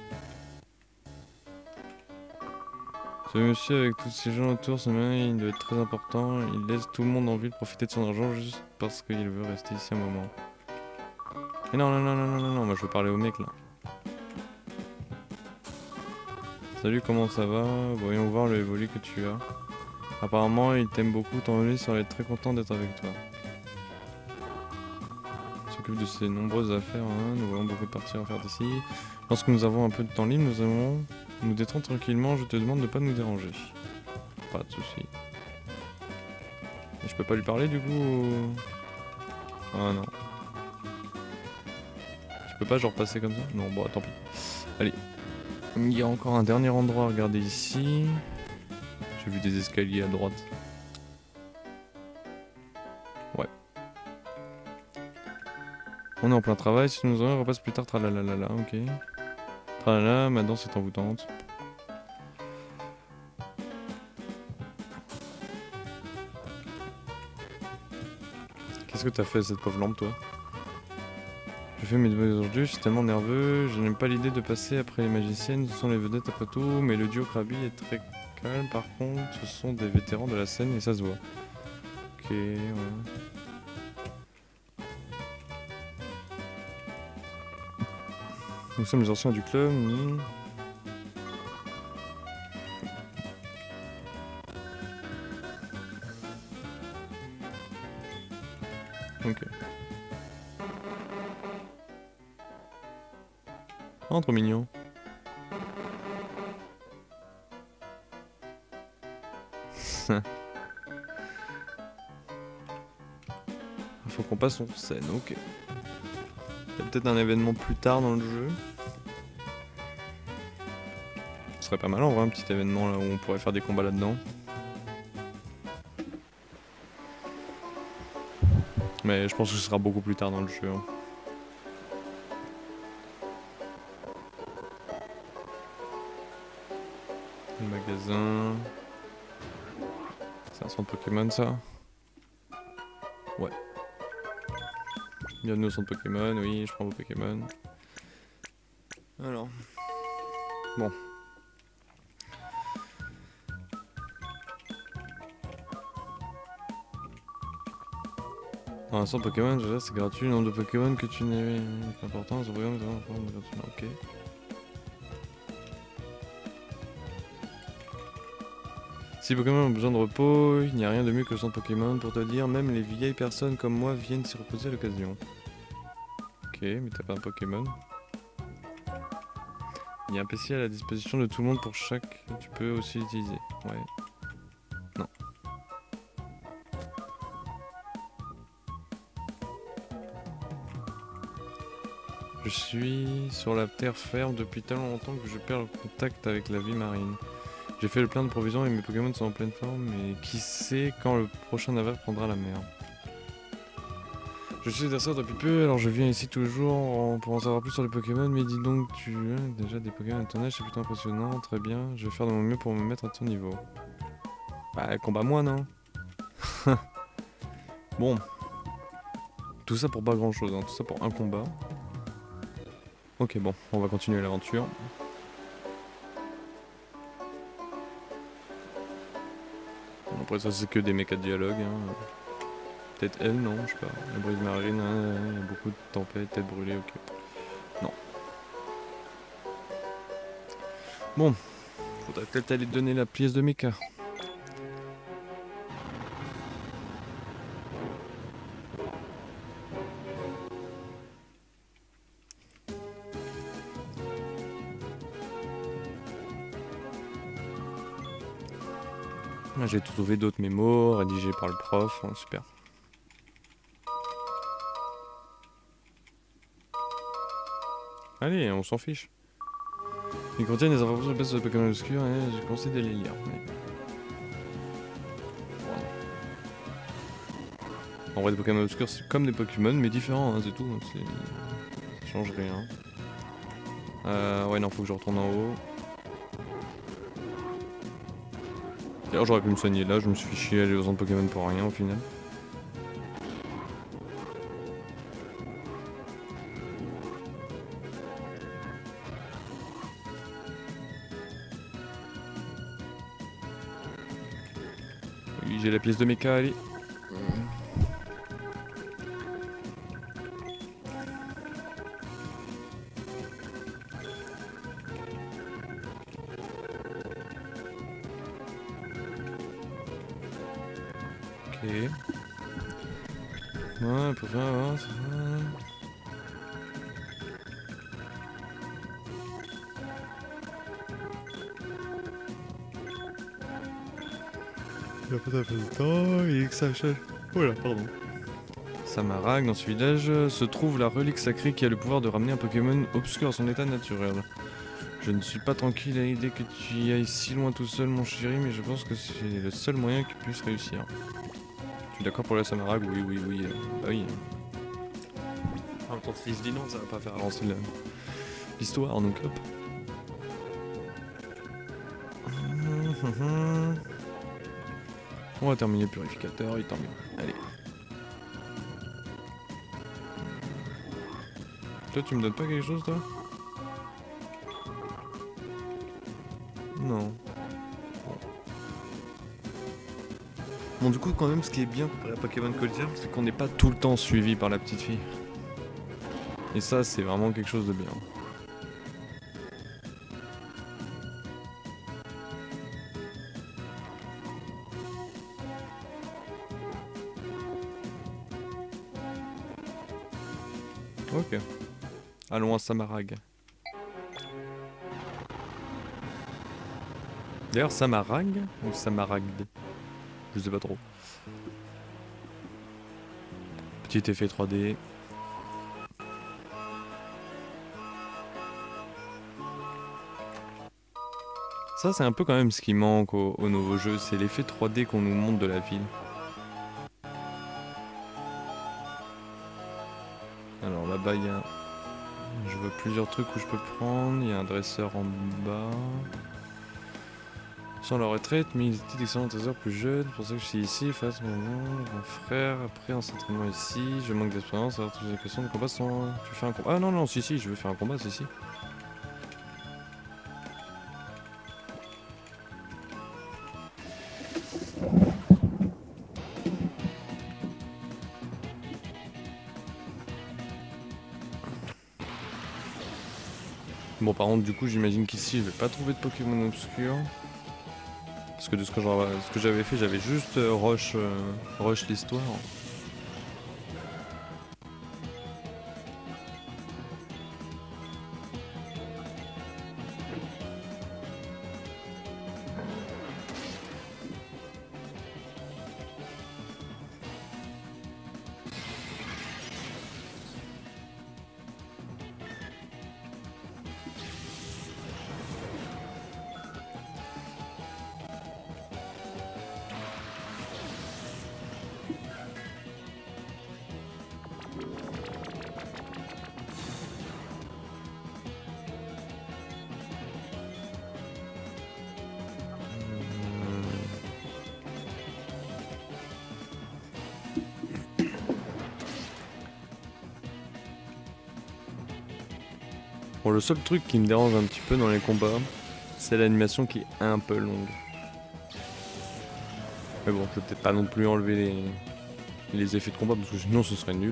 Ce monsieur avec tous ces gens autour, ce mec, il doit être très important. Il laisse tout le monde en ville profiter de son argent juste parce qu'il veut rester ici un moment. Mais non, non, non, non, non, non, non, moi je veux parler au mec là. Salut, comment ça va? Voyons voir le évolu que tu as. Apparemment, il t'aime beaucoup, ton lui serait très content d'être avec toi. Il s'occupe de ses nombreuses affaires, hein. Nous voulons beaucoup partir en faire d'ici. Lorsque nous avons un peu de temps libre, nous allons nous détendre tranquillement. Je te demande de pas nous déranger. Pas de soucis. Et je peux pas lui parler du coup ou... Ah non. Je peux pas genre passer comme ça? Non, bon, tant pis. Allez. Il y a encore un dernier endroit à regarder ici. J'ai vu des escaliers à droite. Ouais. On est en plein travail, si nous on repasse plus tard, tralalalala, ok. Tralala, ma danse est envoûtante. Qu'est-ce que t'as fait à cette pauvre lampe, toi? Je fais mes devoirs aujourd'hui, je suis tellement nerveux, je n'aime pas l'idée de passer après les magiciennes, ce sont les vedettes après tout, mais le duo Krabi est très calme, par contre, ce sont des vétérans de la scène et ça se voit. Ok, ouais. Nous sommes les anciens du club. Ok. Oh, trop mignon. Faut qu'on passe en scène, ok. Il y a peut-être un événement plus tard dans le jeu. Ce serait pas mal en vrai, un petit événement là où on pourrait faire des combats là-dedans. Mais je pense que ce sera beaucoup plus tard dans le jeu. Hein. Le magasin. C'est un centre Pokémon ça? Ouais. Bienvenue au centre Pokémon, oui, je prends vos Pokémon. Alors. Bon. Dans un centre Pokémon, déjà c'est gratuit, le nombre de Pokémon que tu n'avais. C'est important, c'est Pokémon, c'est gratuit. Ok. Si Pokémon ont besoin de repos, il n'y a rien de mieux que le centre Pokémon pour te dire, même les vieilles personnes comme moi viennent s'y reposer à l'occasion. Ok, mais t'as pas un Pokémon. Il y a un PC à la disposition de tout le monde pour chaque... Tu peux aussi l'utiliser. Ouais. Non. Je suis sur la terre ferme depuis tellement longtemps que je perds le contact avec la vie marine. J'ai fait le plein de provisions et mes Pokémon sont en pleine forme, mais qui sait quand le prochain navire prendra la mer. Je suis adversaire depuis peu, alors je viens ici toujours pour en savoir plus sur les Pokémon, mais dis donc, tu as déjà des Pokémon à ton âge, c'est plutôt impressionnant, très bien, je vais faire de mon mieux pour me mettre à ton niveau. Bah, combat moi, non? Bon. Tout ça pour pas grand chose, hein. Tout ça pour un combat. Ok, bon, on va continuer l'aventure. Après ça c'est que des mechas de dialogue. Hein. Peut-être elle, non, je sais pas. La brise marine, il y a beaucoup de tempêtes, tête brûlée, ok. Non. Bon, faudrait peut-être aller donner la pièce de mecha. J'ai trouvé d'autres mémos rédigés par le prof, hein, super. Allez, on s'en fiche. Ils contiennent des informations sur les Pokémon obscurs et j'ai conseillé de les lire. Ouais. En vrai, des Pokémon obscurs, c'est comme des Pokémon, mais différents, hein, c'est tout. Hein, ça change rien. Ouais, non, faut que je retourne en haut. D'ailleurs, j'aurais pu me soigner là, je me suis fait chier à aller au centre Pokémon pour rien au final. Oui, j'ai la pièce de mecha, allez. Ok. Ouais, pour faire voir, ça va. Il a pas fait de temps, il est que ça change. Voilà, pardon. Samarag, dans ce village, se trouve la relique sacrée qui a le pouvoir de ramener un Pokémon obscur à son état naturel. Je ne suis pas tranquille à l'idée que tu y ailles si loin tout seul, mon chéri, mais je pense que c'est le seul moyen que tu puisses réussir. Tu es d'accord pour la Samarag? Oui, oui, oui. Bah oui. En même temps, s'il se dit non, ça va pas faire avancer l'histoire, donc hop. On va terminer le purificateur, et tant mieux. Allez. Toi, tu me donnes pas quelque chose, toi? Non. Bon, du coup, quand même, ce qui est bien comparé à Pokémon Coliseum, c'est qu'on n'est pas tout le temps suivi par la petite fille. Et ça, c'est vraiment quelque chose de bien. Ok. Allons à Samarag. D'ailleurs, Samarag ou Samaragd? Je sais pas trop. Petit effet 3D. Ça, c'est un peu quand même ce qui manque au nouveau jeu, c'est l'effet 3D qu'on nous montre de la ville. Alors là-bas, il y a... Je vois plusieurs trucs où je peux prendre. Il y a un dresseur en bas. Sans la retraite, mais il était d'excellents trésors plus jeune. C'est pour ça que je suis ici, face à mon frère. Après un entraînement ici, je manque d'expérience. Alors, toutes les questions de combat sont. Tu fais un combat? Ah non, non, si, si, je veux faire un combat, si, si. Bon, par contre, du coup, j'imagine qu'ici, je vais pas trouver de Pokémon obscurs. Parce que de ce que j'avais fait, j'avais juste rush l'histoire. Bon, le seul truc qui me dérange un petit peu dans les combats, c'est l'animation qui est un peu longue. Mais bon, je vais peut-être pas non plus enlever les effets de combat parce que sinon ce serait nul.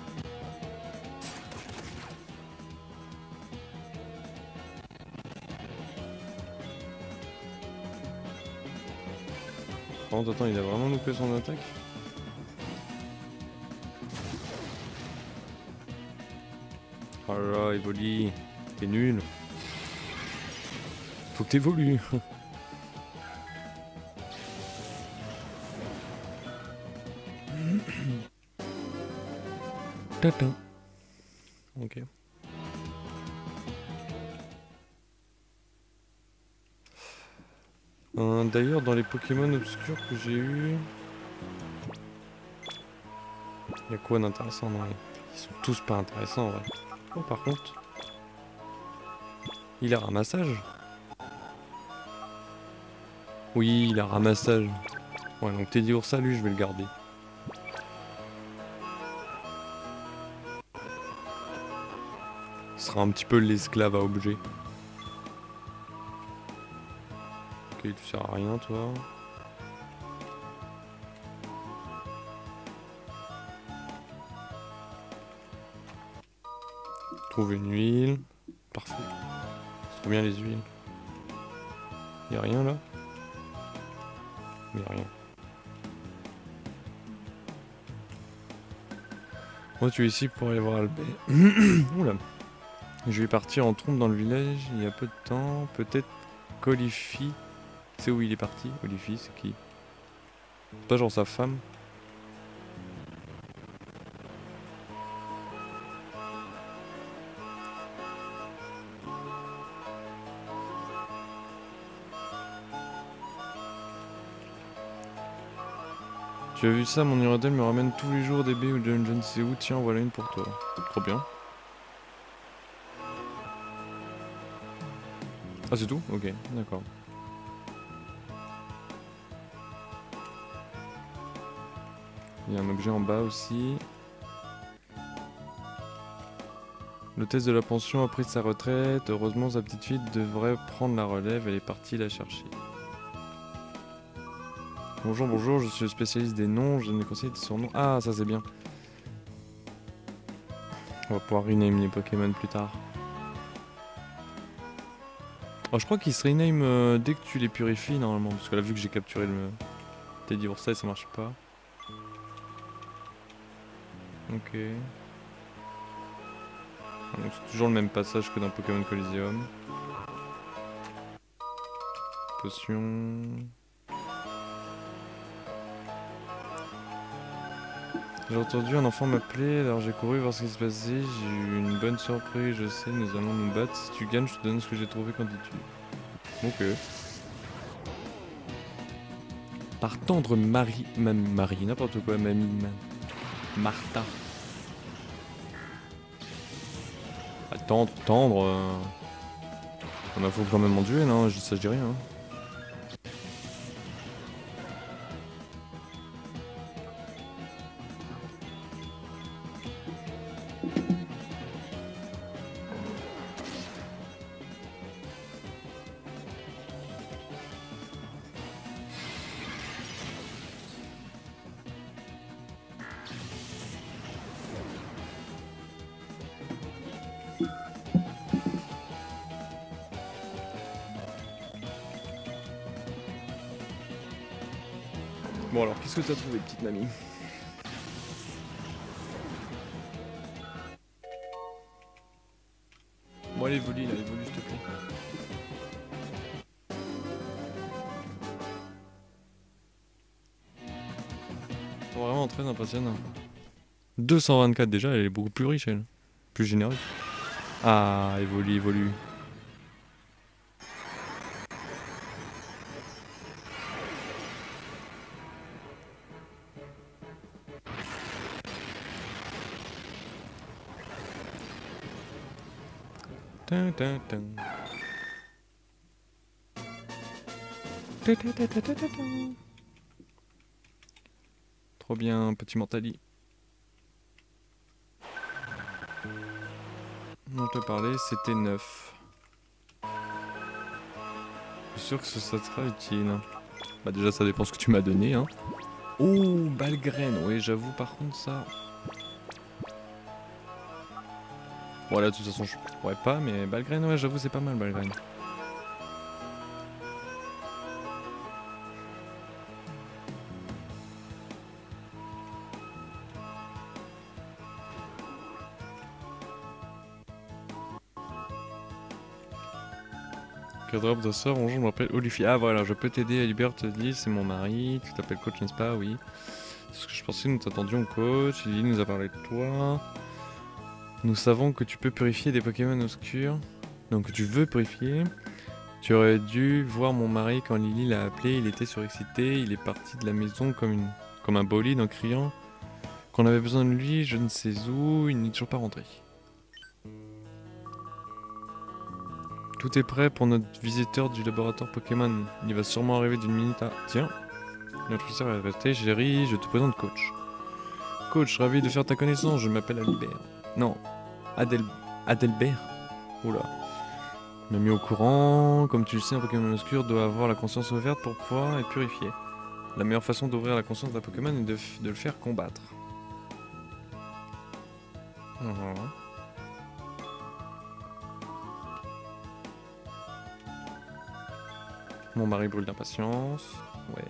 Par contre, attends, il a vraiment loupé son attaque? Oh là là, Evoli, t'es nul. Faut que t'évolues. Tata. Ok. D'ailleurs, dans les Pokémon obscurs que j'ai eu, y a quoi d'intéressant? Non, ils sont tous pas intéressants en vrai. Oh, par contre, il a ramassage. Oui, il a ramassage. Ouais, donc Teddy Ursa, lui, je vais le garder. Ce sera un petit peu l'esclave à objet. Ok, tu sers à rien, toi. Trouve une huile. Parfait. C'est trop bien les huiles. Y'a rien là? Y'a rien. Moi, tu es ici pour aller voir Albert. Oula. Je vais partir en trompe dans le village il y a peu de temps. Peut-être qu'Olifi. C'est où il est parti? Olifi, c'est qui? C'est pas genre sa femme? Tu as vu ça, mon Hirondelle me ramène tous les jours des baies ou je ne sais où. Tiens, voilà une pour toi. Trop bien. Ah, c'est tout? Ok, d'accord. Il y a un objet en bas aussi. L'hôtesse de la pension a pris sa retraite. Heureusement, sa petite fille devrait prendre la relève. Elle est partie la chercher. Bonjour, bonjour, je suis le spécialiste des noms. Je ne conseille des surnoms. Ah, ça c'est bien. On va pouvoir rename les Pokémon plus tard. Oh, je crois qu'il se rename dès que tu les purifies normalement. Parce que là, vu que j'ai capturé le Teddy Ursa, ça marche pas. Ok. Donc c'est toujours le même passage que dans Pokémon Coliseum. Potion. J'ai entendu un enfant m'appeler, alors j'ai couru voir ce qui se passait, j'ai eu une bonne surprise, je sais, nous allons nous battre. Si tu gagnes, je te donne ce que j'ai trouvé quand tu tues. Ok. Par tendre Marie, même Marie, n'importe quoi, mamie, Martha. Tendre, tendre. On a faut quand même en duel, hein, ça je dis rien. Hein. Bon alors, qu'est-ce que t'as trouvé, petite mamie? Bon allez, évolue là, évolue s'il te plaît. Vraiment très impressionnant. 224 déjà, elle est beaucoup plus riche elle. Plus généreuse. Ah, évolue, évolue. Tin, tin, tin. Trop bien, petit mentali. On te parlait, c'était 9. Je suis sûr que ça sera utile. Bah déjà ça dépend ce que tu m'as donné hein. Oh, Balgraine, oui j'avoue par contre ça. Bon là de toute façon je pourrais pas mais Balgraine ouais j'avoue c'est pas mal Balgraine. Cadre de sœur, bonjour, je m'appelle Olivier. Ah voilà, je peux t'aider, Albert te dit, c'est mon mari, tu t'appelles coach n'est-ce pas? Oui. C'est ce que je pensais, nous t'attendions coach, il nous a parlé de toi. Nous savons que tu peux purifier des Pokémon obscurs. Donc tu veux purifier. Tu aurais dû voir mon mari quand Lily l'a appelé, il était surexcité, il est parti de la maison comme un bolide en criant qu'on avait besoin de lui, je ne sais où, il n'est toujours pas rentré. Tout est prêt pour notre visiteur du laboratoire Pokémon. Il va sûrement arriver d'une minute à... Tiens, notre professeur est resté, Jerry, je te présente coach. Coach, ravi de faire ta connaissance, je m'appelle Albert. Non, Adelbert. Oula. M'a mis au courant, comme tu le sais, un Pokémon obscur doit avoir la conscience ouverte pour pouvoir être purifié. La meilleure façon d'ouvrir la conscience d'un Pokémon est de le faire combattre. Mon mari brûle d'impatience. Ouais.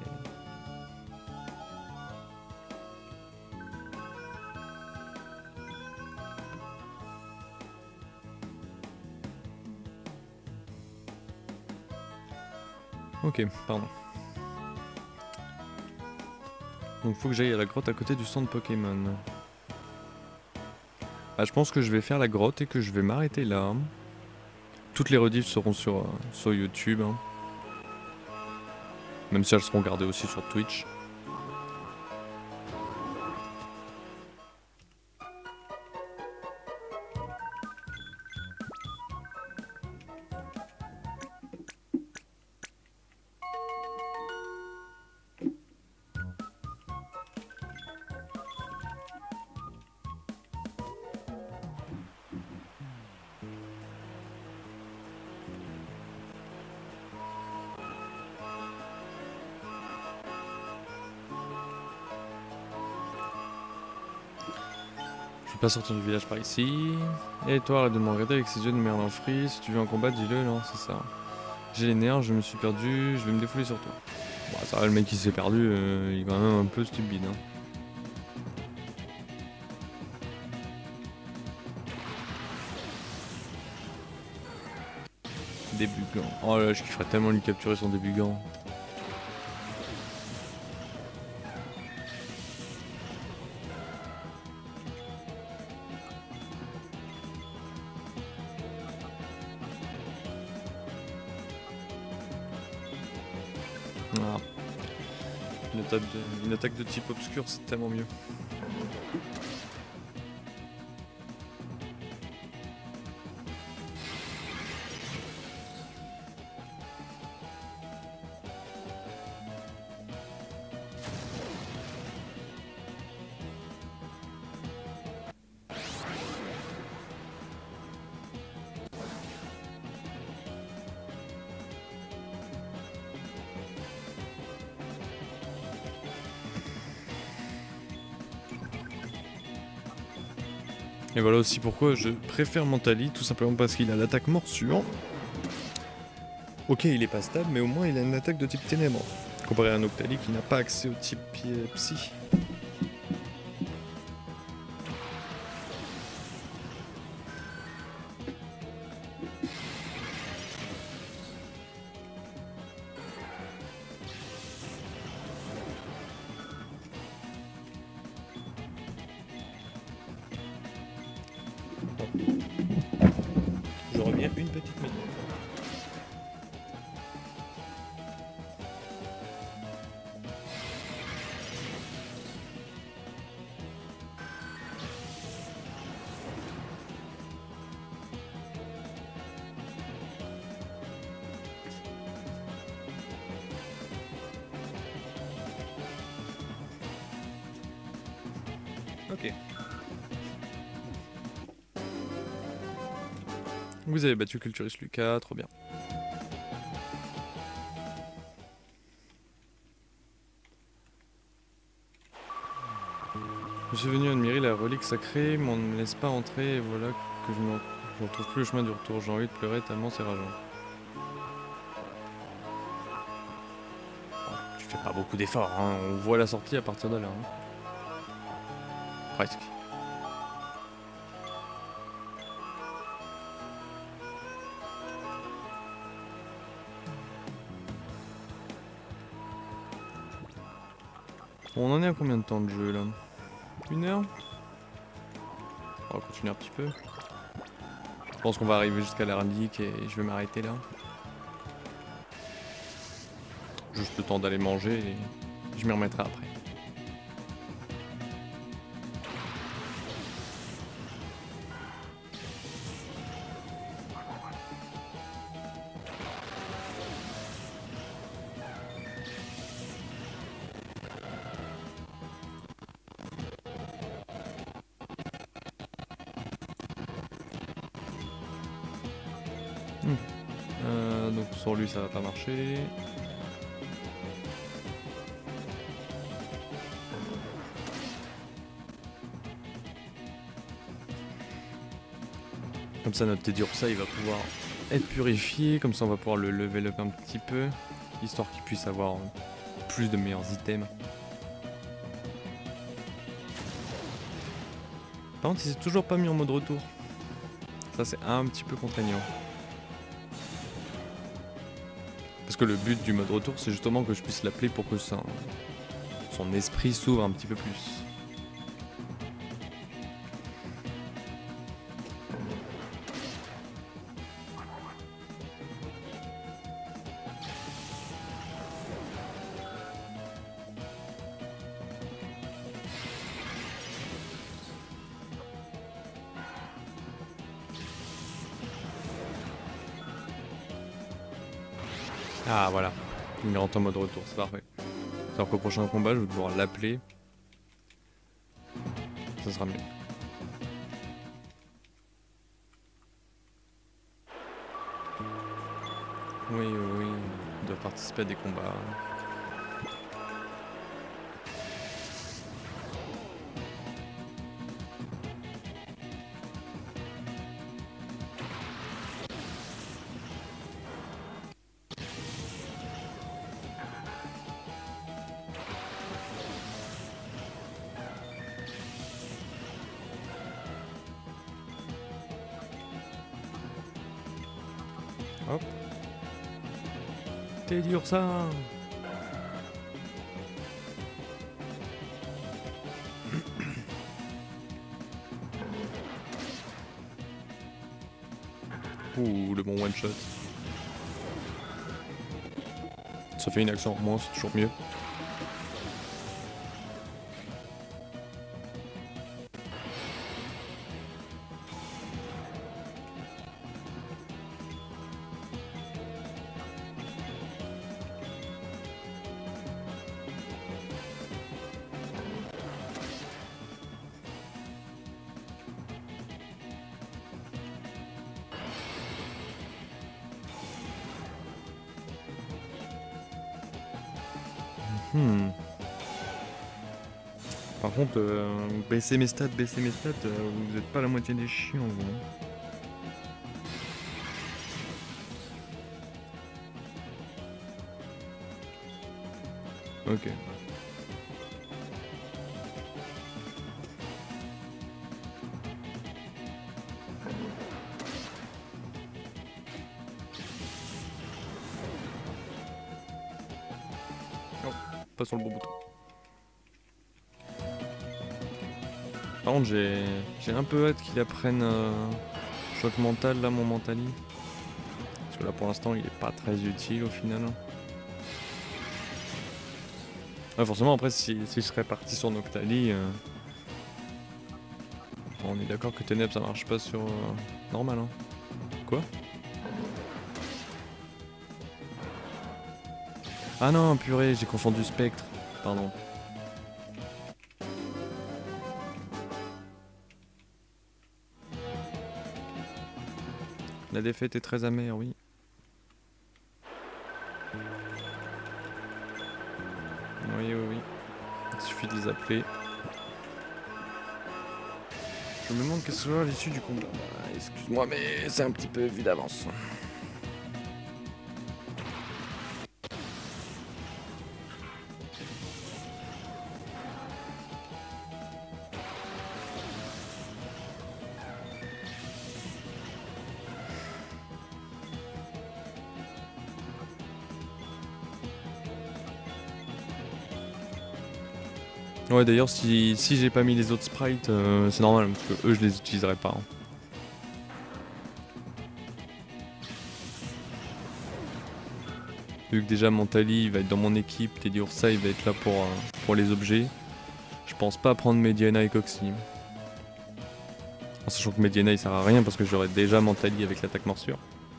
Ok, pardon. Donc faut que j'aille à la grotte à côté du centre Pokémon. Bah, je pense que je vais faire la grotte et que je vais m'arrêter là. Toutes les rediffs seront sur YouTube. Hein. Même si elles seront gardées aussi sur Twitch. Pas sortir du village par ici. Et toi, arrête de me regarder avec ces yeux de merde en frit. Si tu veux un combat, dis-le, non, c'est ça. J'ai les nerfs, je me suis perdu, je vais me défouler sur toi. Bon, ça va, le mec qui s'est perdu, il est quand même un peu stupide. Hein. Débugant. Oh là, je kifferais tellement lui capturer son débugant. Ah. Une attaque de type obscur, c'est tellement mieux. Et voilà aussi pourquoi je préfère Mentali, tout simplement parce qu'il a l'attaque morsure. Ok, il est pas stable, mais au moins il a une attaque de type ténèbres. Comparé à un Octali qui n'a pas accès au type psy. Je reviens une petite minute. Ok. Vous avez battu Culturiste Lucas, trop bien. Je suis venu admirer la relique sacrée, mais on ne me laisse pas entrer, et voilà que je ne retrouve plus le chemin du retour. J'ai envie de pleurer tellement c'est rageant. Oh, tu fais pas beaucoup d'efforts, hein. On voit la sortie à partir de là. Hein. Presque. On en est à combien de temps de jeu là? 1 heure? On va continuer un petit peu. Je pense qu'on va arriver jusqu'à l'ardique et je vais m'arrêter là. Juste le temps d'aller manger et je m'y remettrai après. Donc sur lui ça va pas marcher. Comme ça notre Teddiursa il va pouvoir être purifié, comme ça on va pouvoir le level up un petit peu, histoire qu'il puisse avoir plus de meilleurs items. Par contre il s'est toujours pas mis en mode retour. Ça c'est un petit peu contraignant. Parce que le but du mode retour c'est justement que je puisse l'appeler pour que son esprit s'ouvre un petit peu plus. Ah voilà, il rentre en mode retour, c'est parfait. Alors qu'au prochain combat, je vais pouvoir l'appeler. Ça sera mieux. Oui, il doit participer à des combats. Hop. T'es dur ça. Ouh, le bon one shot. Ça fait une action en moins, c'est toujours mieux. Par contre, baisser mes stats, vous êtes pas la moitié des chiants, vous. Ok. Oh, pas sur le bon bouton. Par contre, j'ai un peu hâte qu'il apprenne choc mental, là, mon mentali. Parce que là, pour l'instant, il est pas très utile au final. Ouais, forcément, après, si je serais parti sur Noctali, on est d'accord que Ténèbres, ça marche pas sur normal, hein. Quoi? Ah non, purée, j'ai confondu Spectre. Pardon. La défaite est très amère, oui. Oui, oui, oui. Il suffit de les appeler. Je me demande qu'est-ce que sera l'issue du combat. Bah, excuse-moi, mais c'est un petit peu vu d'avance. Ouais, d'ailleurs, si j'ai pas mis les autres sprites, c'est normal, parce que eux, je les utiliserai pas, hein. Vu que déjà Mentali il va être dans mon équipe, Teddy Ursa il va être là pour les objets. Je pense pas prendre Mediana et Coxy. En sachant que Mediana il sert à rien parce que j'aurais déjà Mentali avec l'attaque morsure.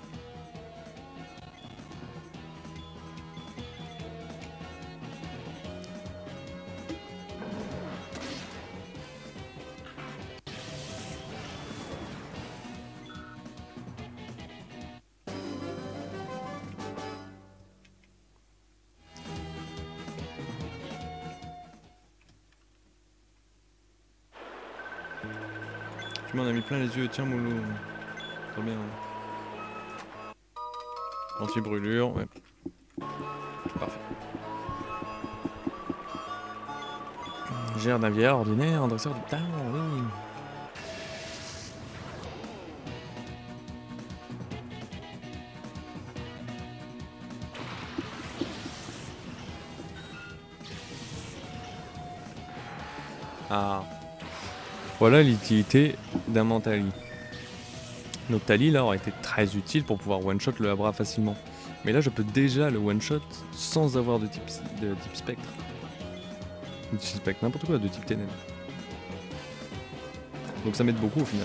Tu m'en as mis plein les yeux, tiens Moulou. Trop bien. Anti-brûlure, ouais. Parfait. Gère d'un vieillard ordinaire, un dresseur de talent, oui. Ah. Voilà l'utilité d'un Mentali. Noctali là aurait été très utile pour pouvoir one-shot le Abra facilement. Mais là je peux déjà le one-shot sans avoir de type spectre. De type spectre, n'importe quoi, de type ténèbres. Donc ça m'aide beaucoup au final.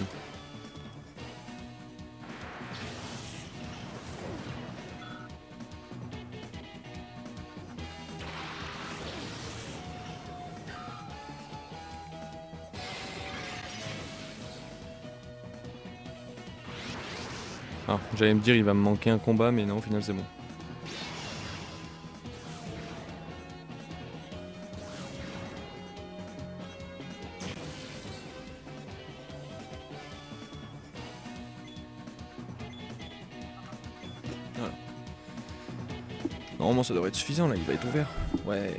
Ah, j'allais me dire il va me manquer un combat, mais non, au final c'est bon. Voilà. Normalement ça devrait être suffisant là, il va être ouvert. Ouais.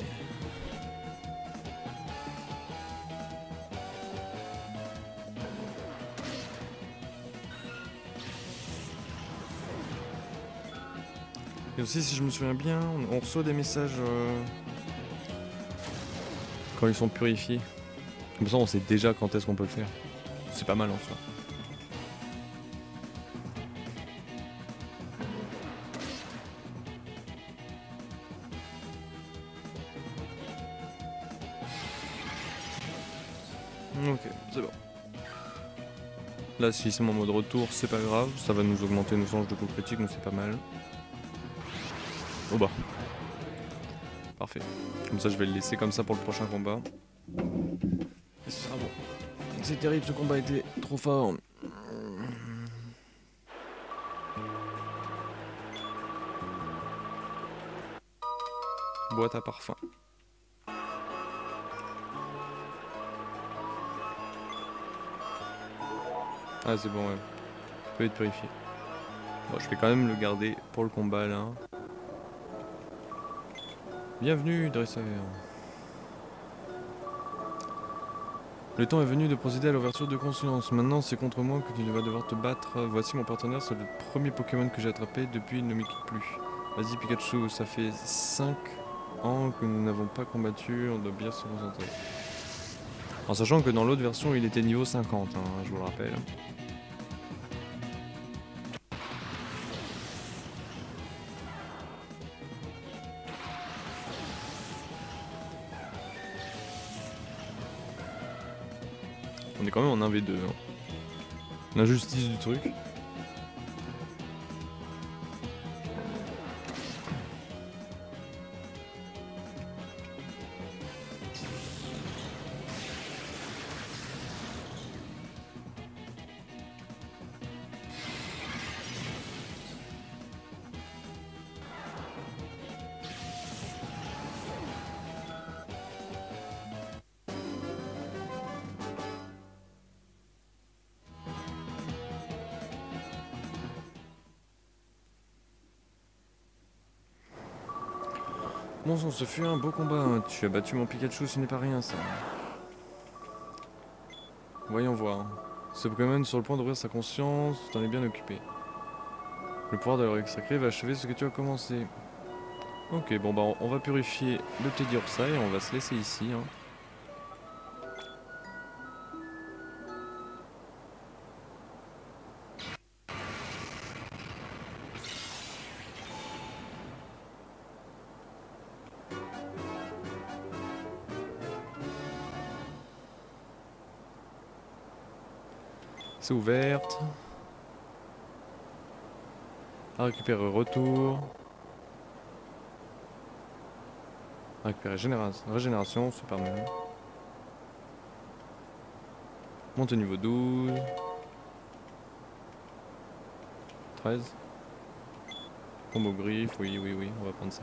Et aussi, si je me souviens bien, on reçoit des messages quand ils sont purifiés. Comme ça, on sait déjà quand est-ce qu'on peut le faire. C'est pas mal en soi. Ok, c'est bon. Là, si c'est mon mode retour, c'est pas grave. Ça va nous augmenter nos chances de coup critique, donc c'est pas mal. Oh bah. Parfait. Comme ça, je vais le laisser comme ça pour le prochain combat. Et ce sera bon. C'est terrible, ce combat était trop fort. Boîte à parfum. Ah, c'est bon, ouais. Il peut être purifié. Bon, je vais quand même le garder pour le combat, là. Bienvenue, dresseur. Le temps est venu de procéder à l'ouverture de conscience. Maintenant, c'est contre moi que tu vas devoir te battre. Voici mon partenaire, c'est le premier Pokémon que j'ai attrapé depuis il ne me quitte plus. Vas-y, Pikachu, ça fait 5 ans que nous n'avons pas combattu, on doit bien se concentrer. En sachant que dans l'autre version, il était niveau 50, hein, je vous le rappelle. On est quand même en 1v2. Hein. L'injustice du truc. Bon sang, ce fut un beau combat. Hein. Tu as battu mon Pikachu, ce n'est pas rien ça. Voyons voir. Ce Pokémon sur le point d'ouvrir sa conscience, tu t'en es bien occupé. Le pouvoir de l'Oryx sacré va achever ce que tu as commencé. Ok, bon bah on va purifier le Teddiursa et on va se laisser ici. Hein. C'est ouverte. À récupérer retour. À récupérer régénération, c'est pas mal. Monte au niveau 12. 13. Combo griffe, oui, on va prendre ça.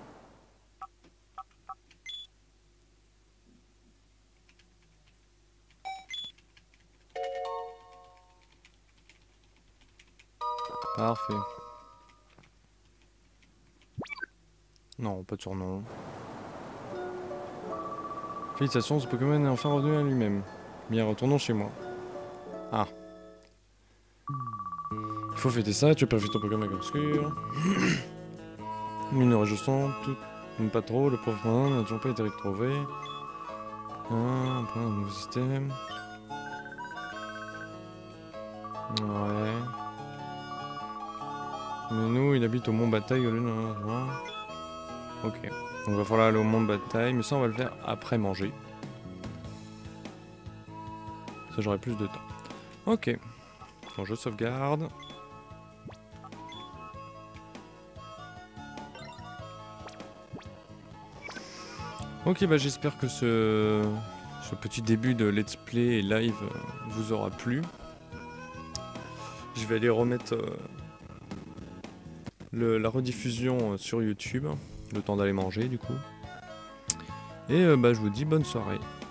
Parfait. Non, pas de surnom. Félicitations, ce Pokémon est enfin revenu à lui-même. Bien, retournons chez moi. Ah. Il faut fêter ça, tu as perdu ton Pokémon obscur. Mais ne réjouissons tout, pas trop, le profond n'a toujours pas été retrouvé. Un nouveau système. Ouais. Mais nous, il habite au Mont Bataille au lieu d'un. Ok. Donc il va falloir aller au Mont Bataille, mais ça on va le faire après manger. Ça j'aurai plus de temps. Ok. Bon, je sauvegarde. Ok, bah j'espère que ce petit début de let's play et live vous aura plu. Je vais aller remettre la rediffusion sur YouTube, le temps d'aller manger du coup. Et bah je vous dis bonne soirée.